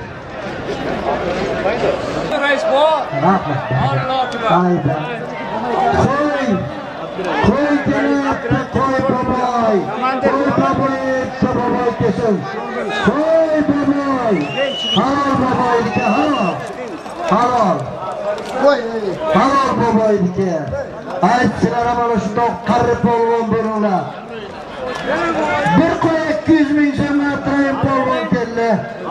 Rais bor. Alloh akbar. Qo'y. Qo'y kelyapti, qo'y boboy. Qo'y boboy, boboy kesin. Qo'y boboy. Halol boboyniki, halol. Halol. Qo'y. Halol boboyniki. Aytchilar mana shundoq qarib polvon bo'linglar. Bir qo'y ikki yuz ming so'm Abdurahim polvon keldi.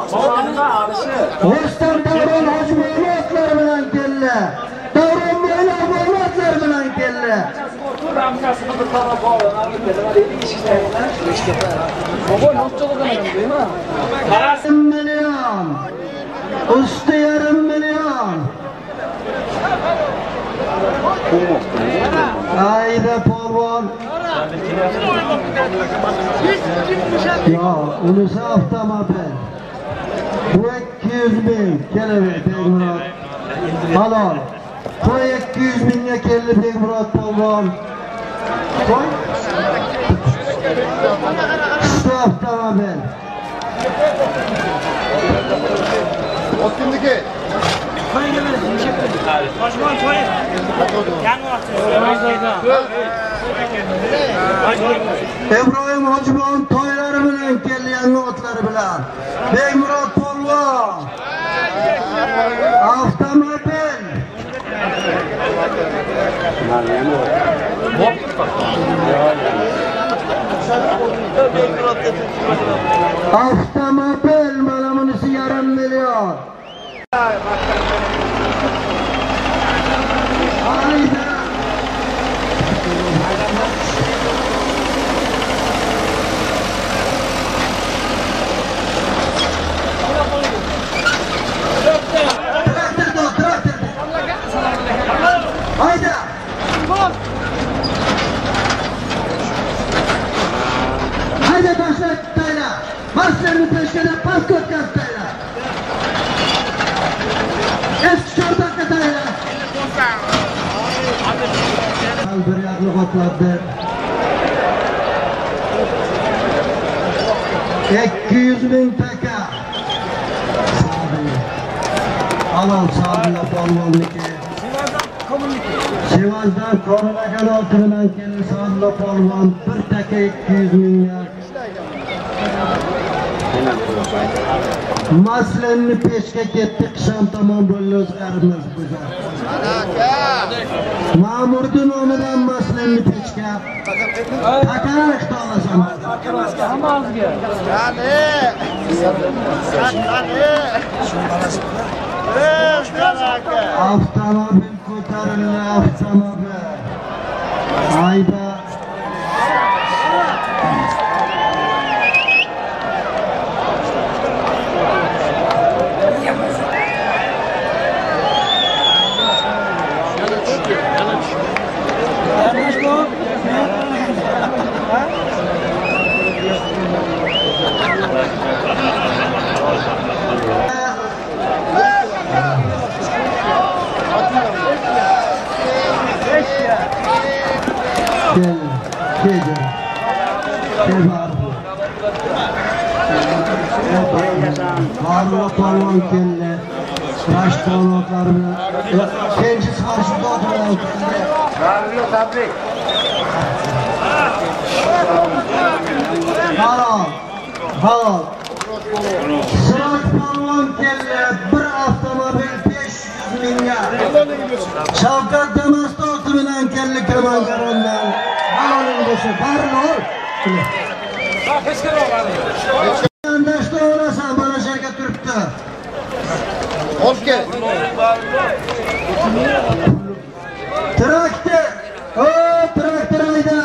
O'stam Davron Hojiboyevlar bilan keldi. Davron Boyevlar bilan keldi. Yarim million. Usti yarim million. Hayda polvon. Yo, unisi avtomobil. Bu ikki yuz ming keladi Begmurod. Halol. Bu ikki yuz mingga keldi Begmurod polvon. Qo'y. Şu avtomobil. Kimniki? Toshmon to'yi. Yangi İbrahim Hacıbon toylari bilan keldi, yangi otlari bilan. Begmurod polvon. Avtomobil. Avtomobil mana bunisi yarim million. Hayda. Hayda. Hayda taşlar tayla. Maslarını peşkede paskot gaz tayla. Eski çortakta tayla. Bir yaklık otladı. ikki yuz ming taka. Halol sağlığına polvonniki. Sivas'dan Korunakan oltiridan keldi Sağlıklı polvon bir taka ikki yuz mingga. Maslenni peshga ketdi, qisham tomon bo'ldi o'zgarimiz biza. Ma'murning nomidan maslenni peshga. Takara ixtolasan. Hammamizga. Qani. Qani. Avtomobil ko'tarildi, avtomobil. Hayda. Gel, gel, gel barbu. Barbu polvon keldi. Rash polvonlar bilan. Kenjisi qarshida o'tirdi. Barbu tabrik. Halol, halol. Siroj polvon keldi. Bir avtomobil besh yuz mingga. Shavkat Damastovchi bilan keldi Kamangarondan. Haloling bo'lsa, barlor. Ha, hech kim olmadi. Yandashda olasan, mana shu yerga turibdi. Hoş gel. Traktor. O, traktor hayda.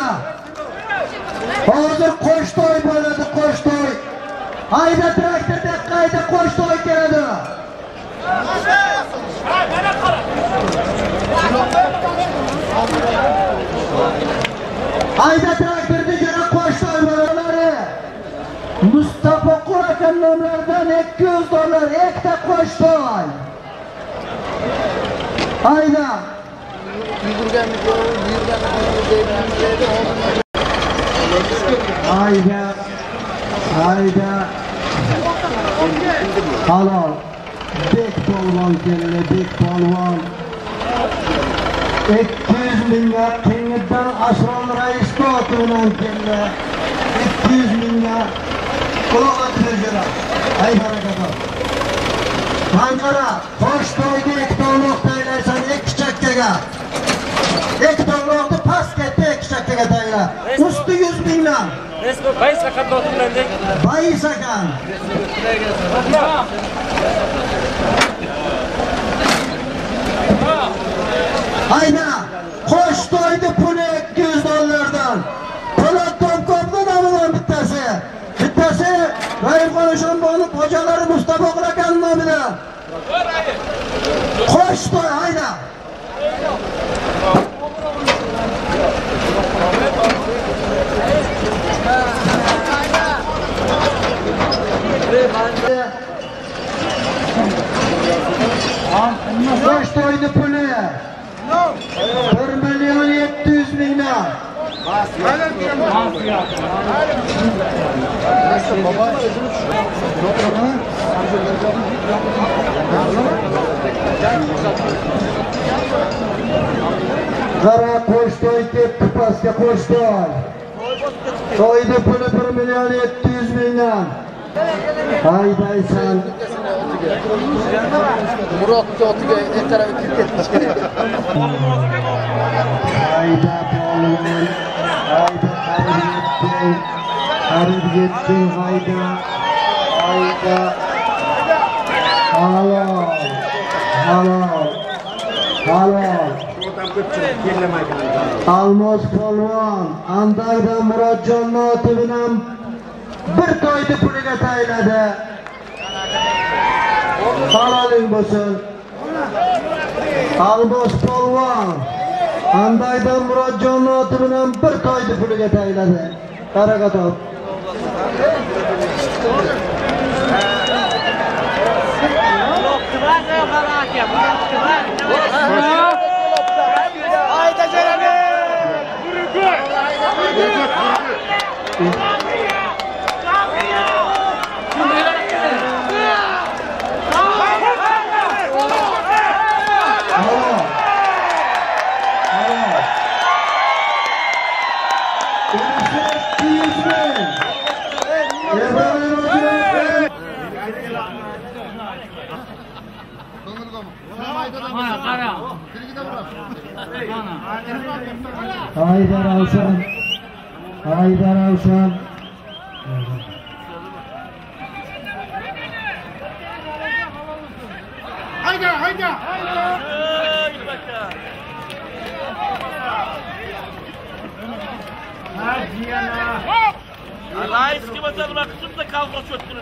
Hozir qo'shto'y bo'ladi, qo'shto'y. Hayda traktorda qayda qo'shto'y keladi. Hayda traktorda yana qo'shto'y bo'lalari. Mustafa Qo'rakan nomlaridan ikki yuz dollar ikkita qo'shto'y. Hayda. Hayda. Hayda. Halol. Bek polvon keldi, bek polvon. ikki yuz mingga Qing'itdan Asron rais bilan keldi. ikki yuz mingga quloq ochirishlar. Hay barakat. Manqara, qo'shto'yga ikki to'loq taylaysan ikki chakkaga. ikki to'loqni pastga ikki chakkaga tayla. Usti yuz mingdan. Resmi bayis faqat o'tirgandik. Bayis ekan. Hayda, qo'shto'yni puli ikki yuz dollardan. Po'lat Tomkovning nomidan bittasi. Bittasi Rahim Xonashonbonov xo'jalari Mustafa Qo'rakan nomidan. Qo'shto'y hayda. Qo'shto'yni puli bir million yetti yuz mingdan. Qara qo'shto'y ketdi pastga qo'shto'y. To'yni puli bir million yetti yuz mingdan. Haydaysan. Murodni otiga ertalab kirib ketdi. Hayda polvon. Hayda qarib yetding. Hayda. Hayda. Halol. Halol. Halol. Almos polvon andayda Murodjon oti bilan bir to'yni puliga tayladi. Haloling bo'lsin. Almos polvon andayda Murodjon oti bilan bir to'yni puliga tayladi. Baraka top. Hayda Jalali! Haydar Avshan. Haydar Avshan. Hayda, hayda. Allah eski vatanıma kızım da kavga çöktürün.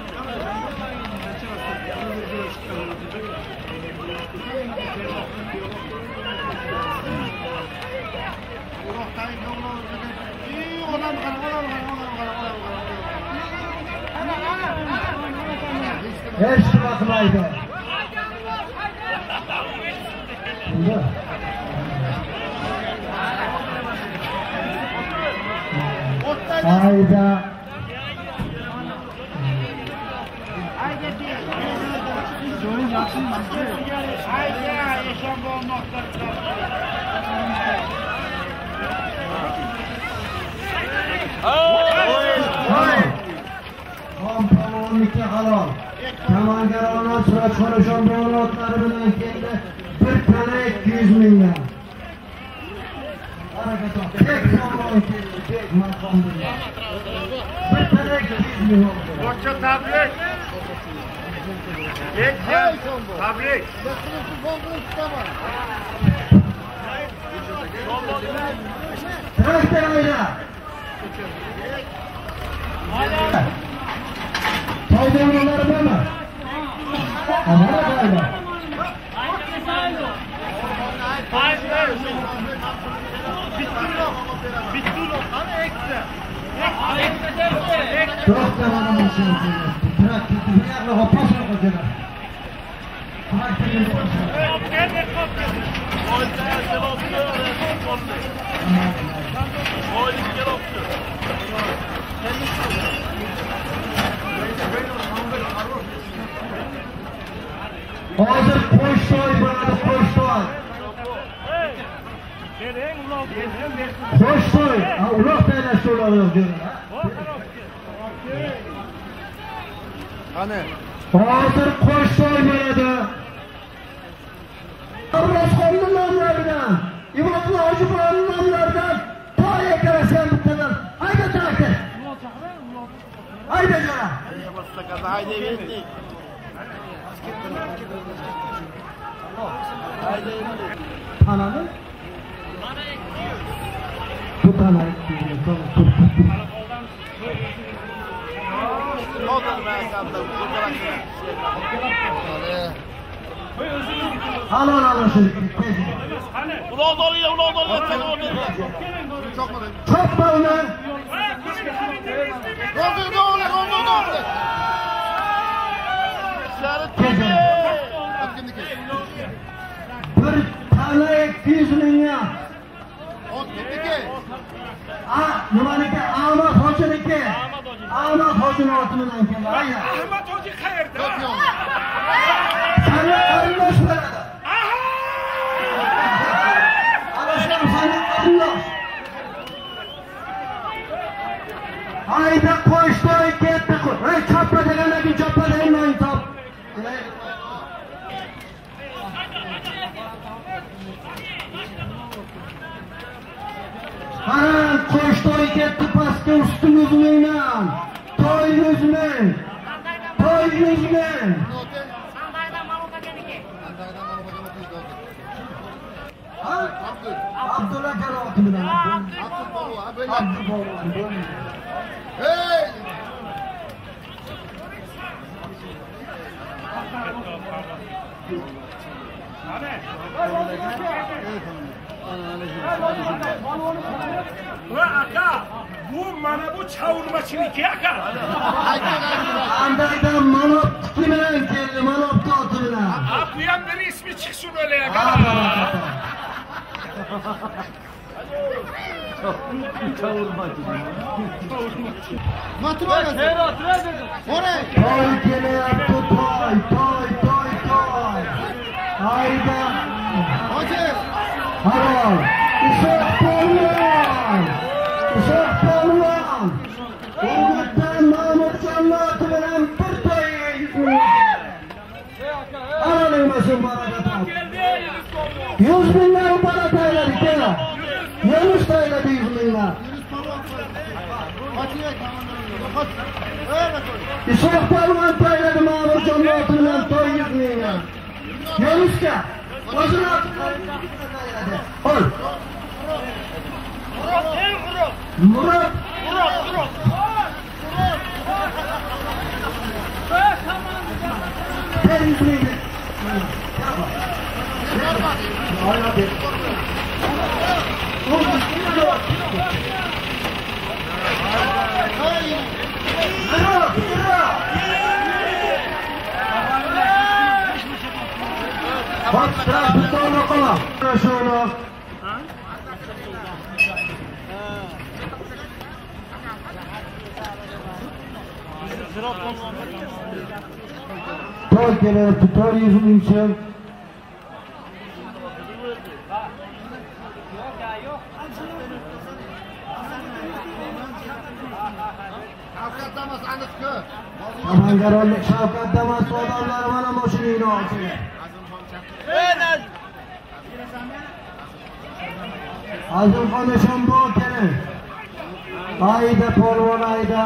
Hech nima qilmaydi. Hayda. Kompalonlikka halol. Kamangaronlar Suratxona shombonotlari bilan keldi. Bir tana ikki yuz mingdan. Baraka top. Tek tomon keldi. Tek maqom bilan. Bir tana ikki yuz ming oldu. Boşça tabrik. Geç ya. Tabrik. Traktor oyna. Toydonalar bormi? Amara qayda? Traktor mana mashina kelyapti. Traktor bu yoqqa hopasa qo'ydilar. Hozir qo'shto'y bo'ladi, qo'shto'y. Qo'shto'y, uloq taylashni uloq Qani? Hozir qo'shto'y bo'ladi. Rasxonning nomlaridan, Ibrohim Hojiboyning nomlaridan to'y ekarasidan bittadan. Hayda traktor. Hayda jana. Hayda endi. Tanami? Bu tanami. Halol halol shu. Uloq oliga, uloq oliga telefon berdi. Chopma uni. Oldu, oldu, oldu, oldu. Şarı teke. ikki yuz mingga. Ot ketdiki. A, nimaniki? Ahmad Hojiniki. Ahmad Hojini oti bilan keldi. Ayya. Ahmad Hoji qayerda? Sani qarindosh bo'ladi. Alasham sani qarindosh. Hayda qo'shtoy ketdi. Ey choppa degandan keyin choppa degandan top. Qarang, qo'shtoy ketdi pastga ustimiz bilan. To'y yuz ming. To'y yuz ming. Abdulla Jalolov bilan. Abdulla. Hey! Va aka, bu mana bu chavurmachiniki aka. Andaydan manop kuchi bilan keldi, manop oti bilan. Ha, bu ham bir ismi chiqsin o'lay aka. Matronas. Ora. Toy kelyapti, toy, toy, toy, toy. Hayda. Hoji. Halol. Isoq polvon. Isoq polvon. O'rgatdan Ma'murjon oti bilan bir toyga yuz ming. Aralaymasin barakata. yuz minglar barakaylar ikala. Yunus toyladi yuz minglar. Isoq polvon toyladi Ma'murjon oti bilan toy yuz mingga. Yunusga o'zini oti toyladi. Ol. Murat. Murat. Ben yuz mingga. Bak, biraz bir tane bakalım. Şöyle. Toy kelyapti, to'rt yuz ming so'm. Shavkat Damas aniq-ku. Samangaronlik Shavkat Damas odamlari mana mashinani oldi. Azimxon Eshonboy keling. Ayda polvon ayda.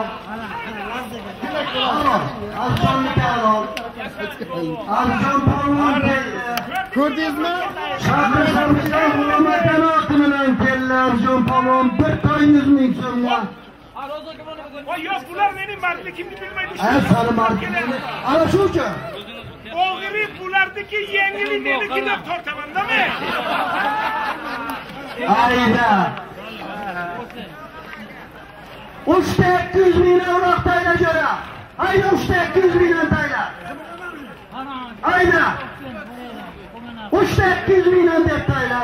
Azimxonniki halol. Azimxon polvon keldi. Ko'rdingizmi? Shavkat Damas hukumatdan oti bilan keldi. Azimxon polvon bir to'y yuz ming so'mga. Voy, yo'q, bular mening mardligimni bilmaydi. Ay, sani mardligini. Ana shu uchun. O'g'ri bulardiki yengili meniki deb tortaman-da men. Ayda. uchta ikki yuz mingdan uloq tayla jo'ra. Ayda uchta ikki yuz mingdan tayla. Ayda. uchta ikki yuz mingdan deb tayla.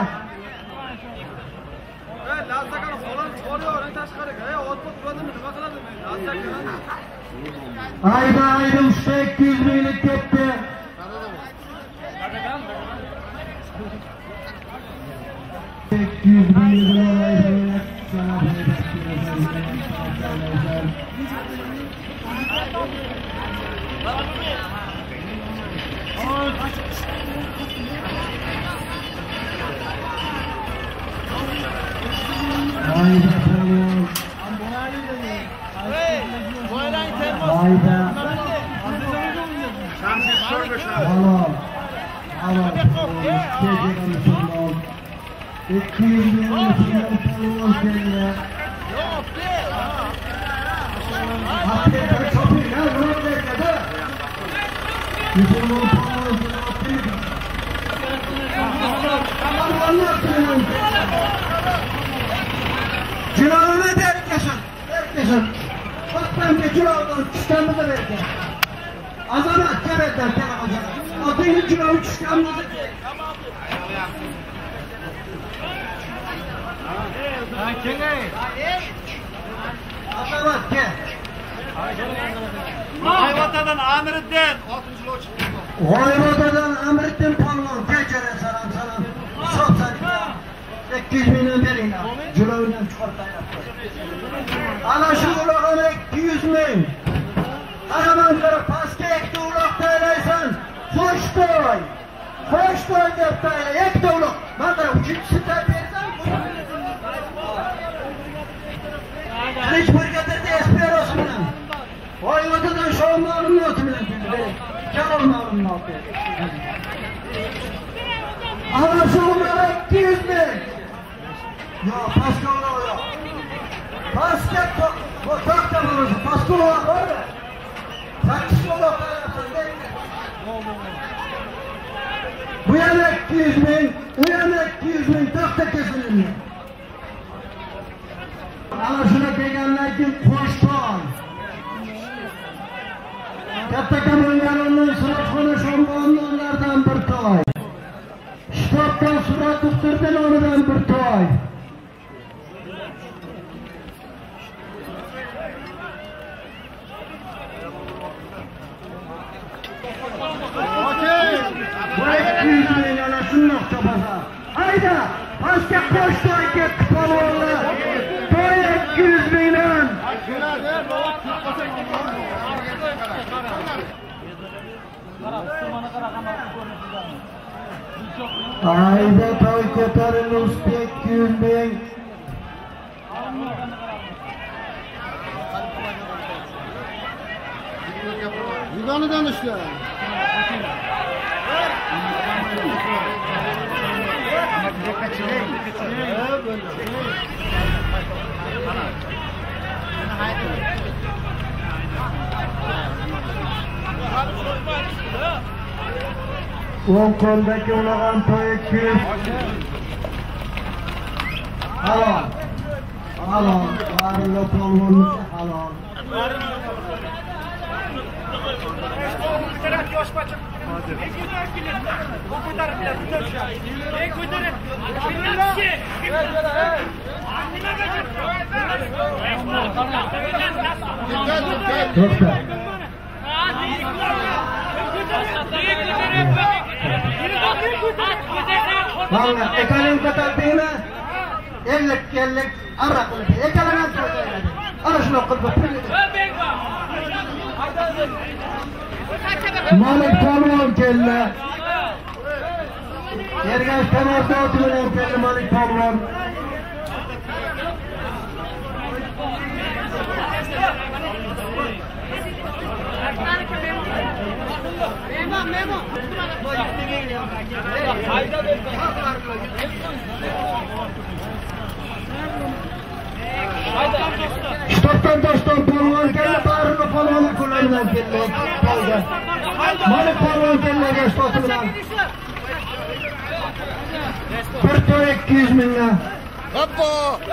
Ayda ayda uchta ikki yuz minglik ketdi. ikki yuz ming Ayda polvon. Ayda. Halol. Halol. Kechirgan polvon. ikki yuz ming polvon keldi. Hatta chopinglar ularga keldi. Musulmon polvon keldi. Jilovni derkesin. Derkesin. Bakmamga jilovdan tushganmizni berdi. Azamat keraklar keladi. Otingni jilovi tushganmizni. Azamat gel. G'oyvotadan Amiriddin oltinchi yil chiqdi. G'oyvotadan Amiriddin polvon kechara salom salom. Hisob ikki yuz mingdan beringlar. Julovdan chiqartaylar. Ana shu uloqni ikki yuz ming. Qaraman qara pastga ikkita uloq taylaysan. Xo'shtoy. Xo'shtoy deb taylay. Ikkita uloq. Men qara uchinchisi bersam. Hech bir gazetda Esperos bilan. G'oyvotadan shu ma'lumot bilan keldi. Jalol ma'lumot. Ana shu ikki yuz ming. Yo, pastga uloq yo'q. Pastga bu to'xta bo'lsa, pastga uloq bor. sakkiz uloq taylaysan. Bu yana ikki yuz ming, u yana ikki yuz ming to'xta kesildi. Ana shuna degandan keyin Qo'shtoy. Katta kamonlarning suratxona sho'rmonlardan bir toy. Shtobdan surat doktordan nomidan bir toy. ikki yuz ming ana shundoq topaza. Hayda, pastga Qo'shtoy ketdi polvonlar. To'y ikki yuz mingdan. Hayda, to'y ko'tarildi ikki yuz ming. Yig'onidan ishla. O'ng qo'ldagi ulag'an to'y ikki yuz. Halol. Halol. Barilla polvonniki halol. To'xta. Valla ekonomik ko'tardingmi? ellik ellik arra qilib. Ekonomik ko'taradi. Ana shuni qilib. Malik polvon keldi. Ergash tamartoti bilan keldi Malik polvon. Memon, memon. Hayda berdi. Shtobdan do'ston polvon keldi, barini polvonlar qo'llaridan keldi. Malik polvon keldi shtoti bilan. Bir to'y ikki yuz mingdan. Hoppa!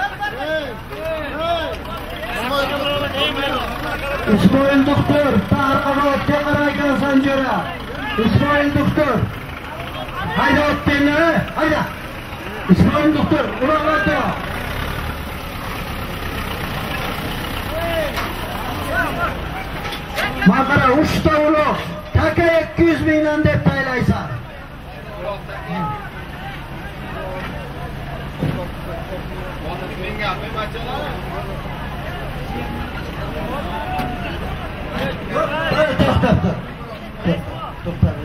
İsmoil doktor, tarqaboqqa qaraygan sanjara. İsmoil doktor. Hayda o'tdinglar, hayda. İsmoil doktor, uloqlarda. Maqara uchta uloq. Taka ikki yuz mingdan deb taylaysan. To'xtab tur. To'xtab.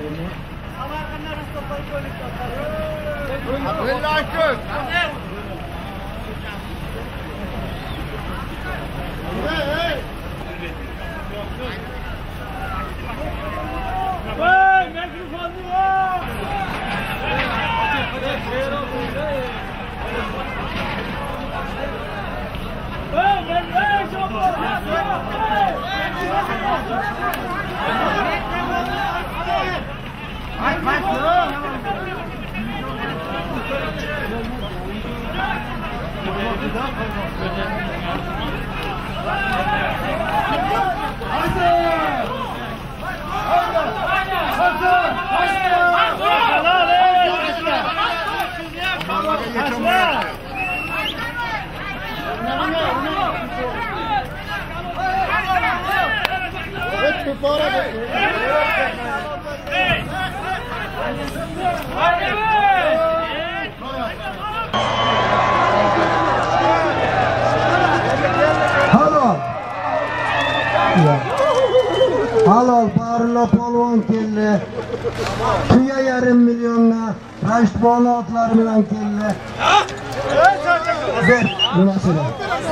Halol. Halol Barlo polvon keldi. Tuya yarim milyonga Rashid bola otlari bilan keldi. Ber, nimasini?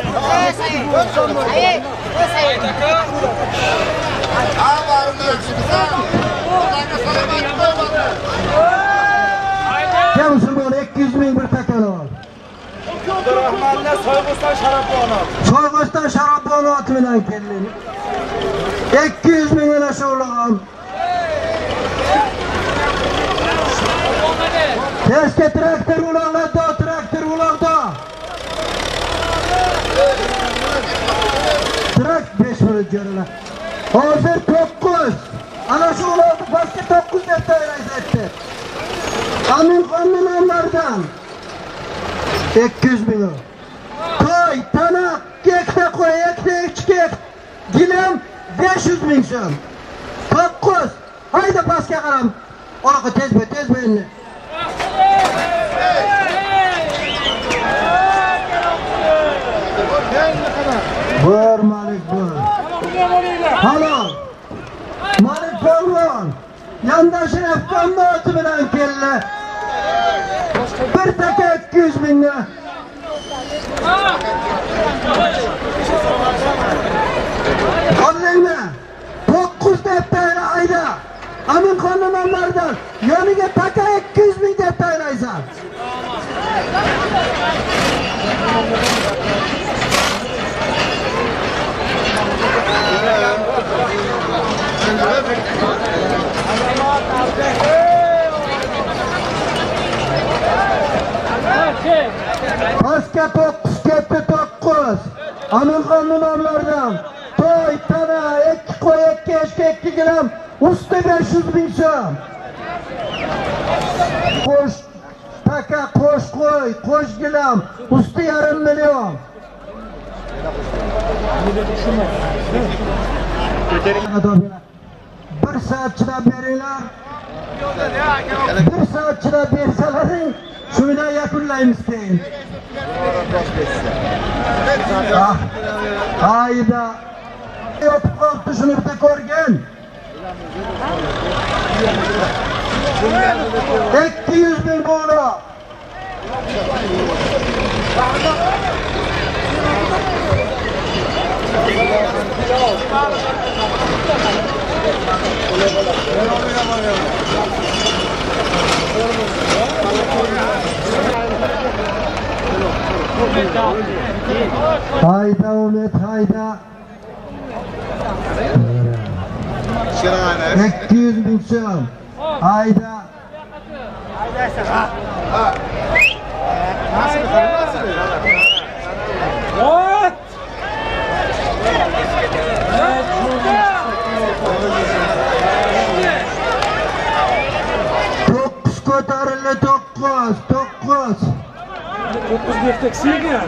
Kimsin bu ikki yuz ming bir takan ol. Abdurahmonda Soyg'iston Sharobxona. Soyg'iston Sharobxona oti bilan keldi. ikki yuz ming ana shu'lig'im. Tezke traktor uloqlarda, traktor uloqda. Trak besh minut jo'ralar. Hozir to'qqiz. Ana shu uloqda pastga to'qqiz deb tayyorlayapti. Amin qonunlardan ikki yuz ming. To'y, tanaq, kekta qo'y, ekta gilam besh yuz ming so'm. to'qqiz. Hayda pastga qaram. Orqa tez bo'y, tez bo'y. Bor Malik bor. Halol. Malik polvon. Yondashi avtomoti bilan keldi. Bir taka ikki yuz mingga. Qo'llaymi? to'qqiz deb tayyorlaydi. Amin qonunlardan yoniga taka ikki yuz ming deb tayyorlaysan. Pastga to'qqiz ketdi to'qqiz. Amin qonunlardan to'y, tana, ikki qo'y, ikki eshki, ikki gilam, usti besh yuz ming so'm. Qo'sh taka, qo'sh qo'y, qo'sh gilam, usti yarim million. Bir soat chidab beringlar. Bir soat chidab bersalaring, shu bilan yakunlaymiz keyin. Hayda. Yotib qolibdi, shuni bitta ko'rgin. ikki yuz ming bo'la. Hayda Umid, hayda. ikki yuz ming so'm. Hayda. To'qqiz ko'tarildi, to'qqiz, to'qqiz. to'qqiz bersak silga.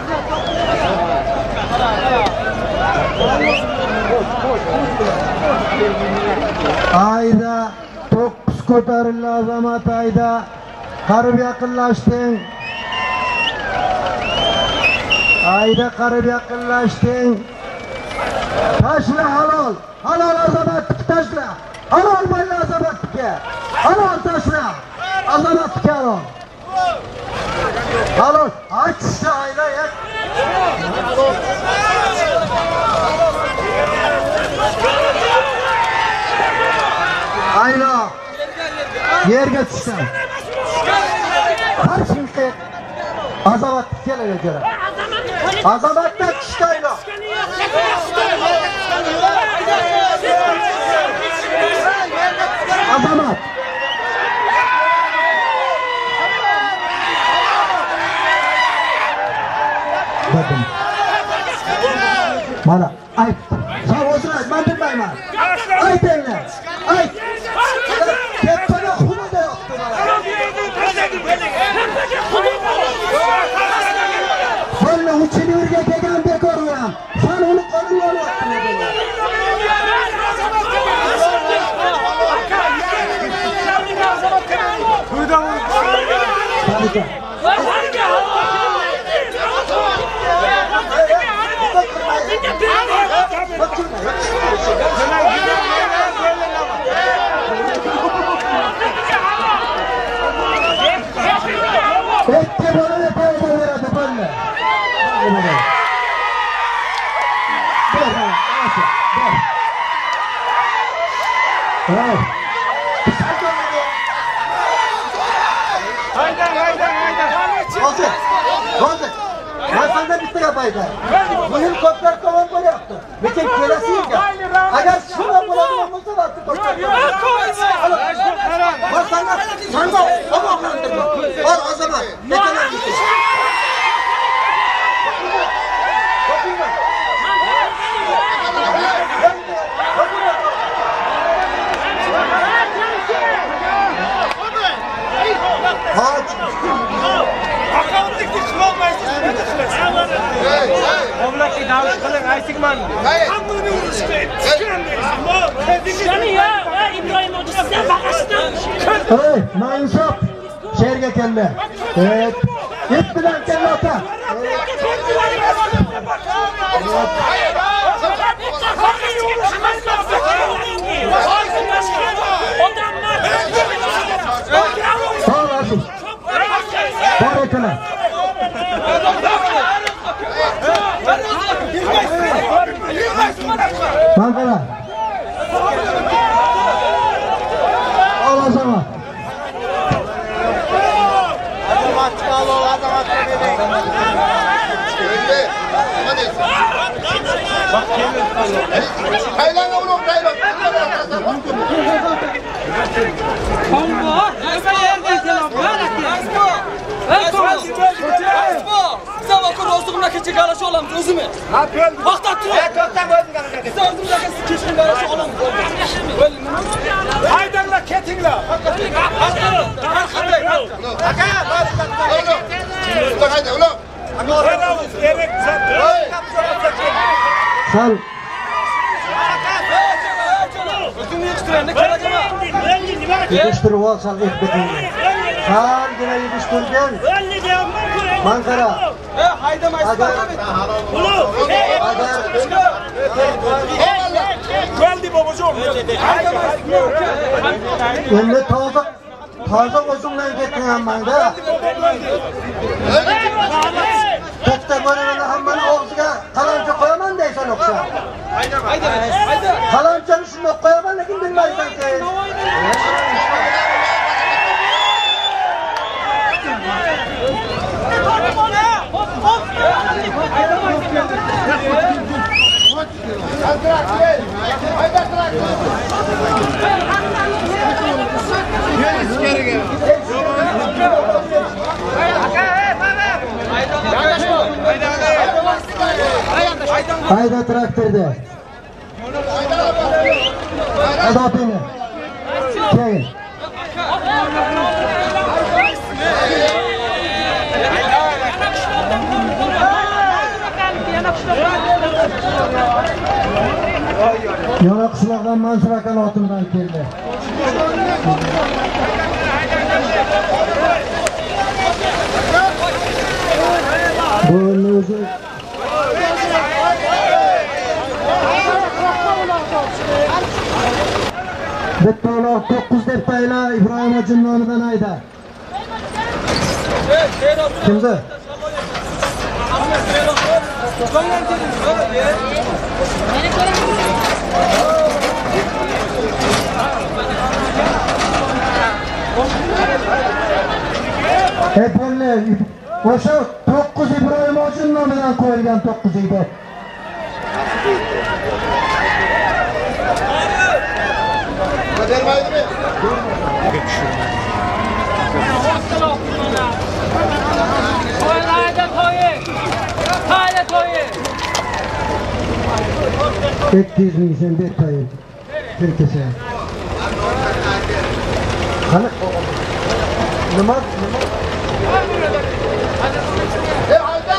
Ayda to'qqiz ko'tarildi azamat ayda. Qarib yaqinlashding. Ayda qarib yaqinlashding. Tashla halol. Halol azamatga tashla. Halol bo'l azamatga. Halol tashla. Azamatga halol. Halol. Achishda ayda yak. Ayda. Yerga tushsan. Qarshingga azamat kelaveradi. Azamatda tushaylo. Azamat. Bakın. Mana ayt. Sen o'zing men bilmayman. Aytinglar. Ayt. Kepana xudoda yo'qdi. Buni uchini o'rga kelgan bekorman. Sen uni qonun yo'lyapsan. Haydi. Bekle bana ne payda veradi böyle. Ver bana, nasıl? Ver. Bravo. Haydi haydi haydi. Olsun. Olsun. Ben senden bir sıra payda. Bu yıl koplar kovan böyle yaptı. Metin kelesiyiz ya. Eğer şuna bulalım olsa da artık koplar. Bak sana, sana o baklandırma. Al o zaman. Metin'e gitti. Haç. Hakamlık düşün olmayız. Oğlaki davış kılın aysikman. Hakkını vuruştu. Yani ya İbrahim Hoca size bakıştın. Hey, Mayınsap. Şehirge kelle. Evet. İp bilen kelle ata. Sağ ol Aziz. Barakala. Bankara. Al o zaman. Azamat al ol azamat dedi. Bak kelin. Haylan oğlum haylan. Allah! Nasıl yerden selam? Sen bakın Rozluğum'da keçi garaşı olamız özümü. Ne yapıyorsun? Vakta dur. Evet, yoktan gözün garaşı. Sen Rozluğum'da keçi garaşı olamız. Haydanla ketinle. Haydi oğlum. Evet, sen. Sen. Özümü yetiştiren ne kadar acaba? Yetiştirip olsan et bekleyin. Sen yine yetiştirgen. Bankara. He hayda mayıs Agar. Agar. Geldi babacığım. Önüne taze. Taze koşumdan getiren banda. Topta görevini hammanın oğuzuna kalanca koyaman deysen okşa. hayda hayda. Kalancanı şunu koyaman lekin bilmezsen ki. Hayda traktörde. Hadi atını. Gelin. Yana kışlaktan Mansurakan altından geldi. Bu özü. Bitti oğlum dokuz deftayla İbrahim Hacı'nın önünden ayda. Kimdi? Hep öyle. Oşa dokuz İbrahim Hacı'nın önünden koyulgan dokuz idi. Kadermaydı mı? Bektiyiz mi sen bekleyin. Herkese. Hani? Namaz, namaz. E haydi!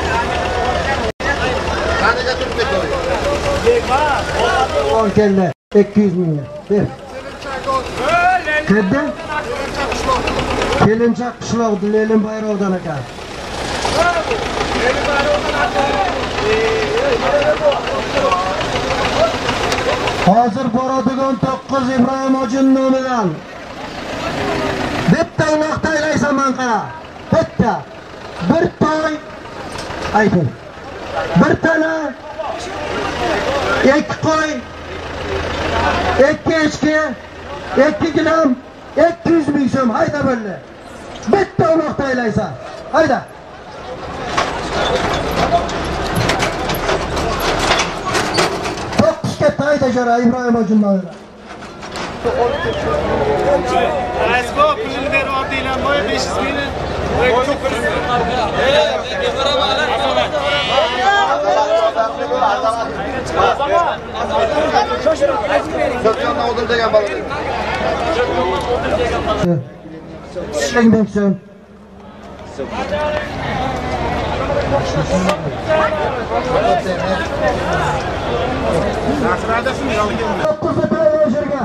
On kelle. ikki yuz mingga. Ber. Qayerda? Kelinchaq qishloq Lenin bayroqdan ekan. Lenin bayroqdan hozir boradigan to'qqiz Ibrohim Hojin nomidan bitta uloq taylaysan men qara. Bitta. Bir toy ayting. Bir tana ikki qo'y ikki echki ikki gilam ikki yuz ming so'm hayda bo'ldi. Bitta uloq taylaysan. Hayda. To'qqizga tayda jara Ibrohim Hojin nomidan. Rasbo pulini berib oldinglar, boya besh yuz mingni. Sotgandan o'dim degan bolalar. Shundan so'ng to'qqizta tayyorlarga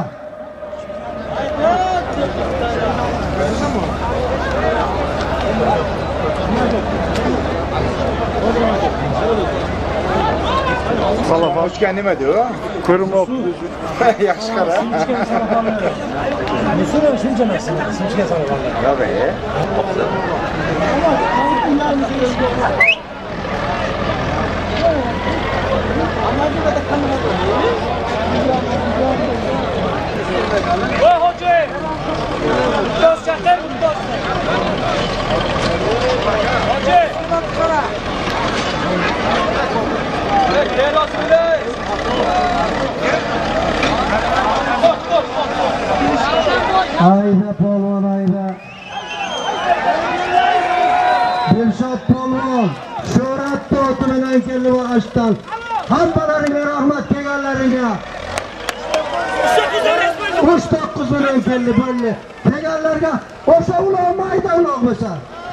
Salafa uçgan nima diyor? Ko'rmoq. Yaxshi qara. Nesini shuncha narsani shuncha salafanlar. Yo be. Voy hoca! Dost chaqir, dost. Hoca! Qara. Gel Rasulullah. Hayda polvon hayda. Dilshod polvon Sho'rat to'ti bilan keldi bu ashdan. Hammalaringga rahmat kelganlaringga. uch to'qqiz bilan keldi bo'ldi. Kelganlarga o'sha uloq mayda uloq bo'lsa.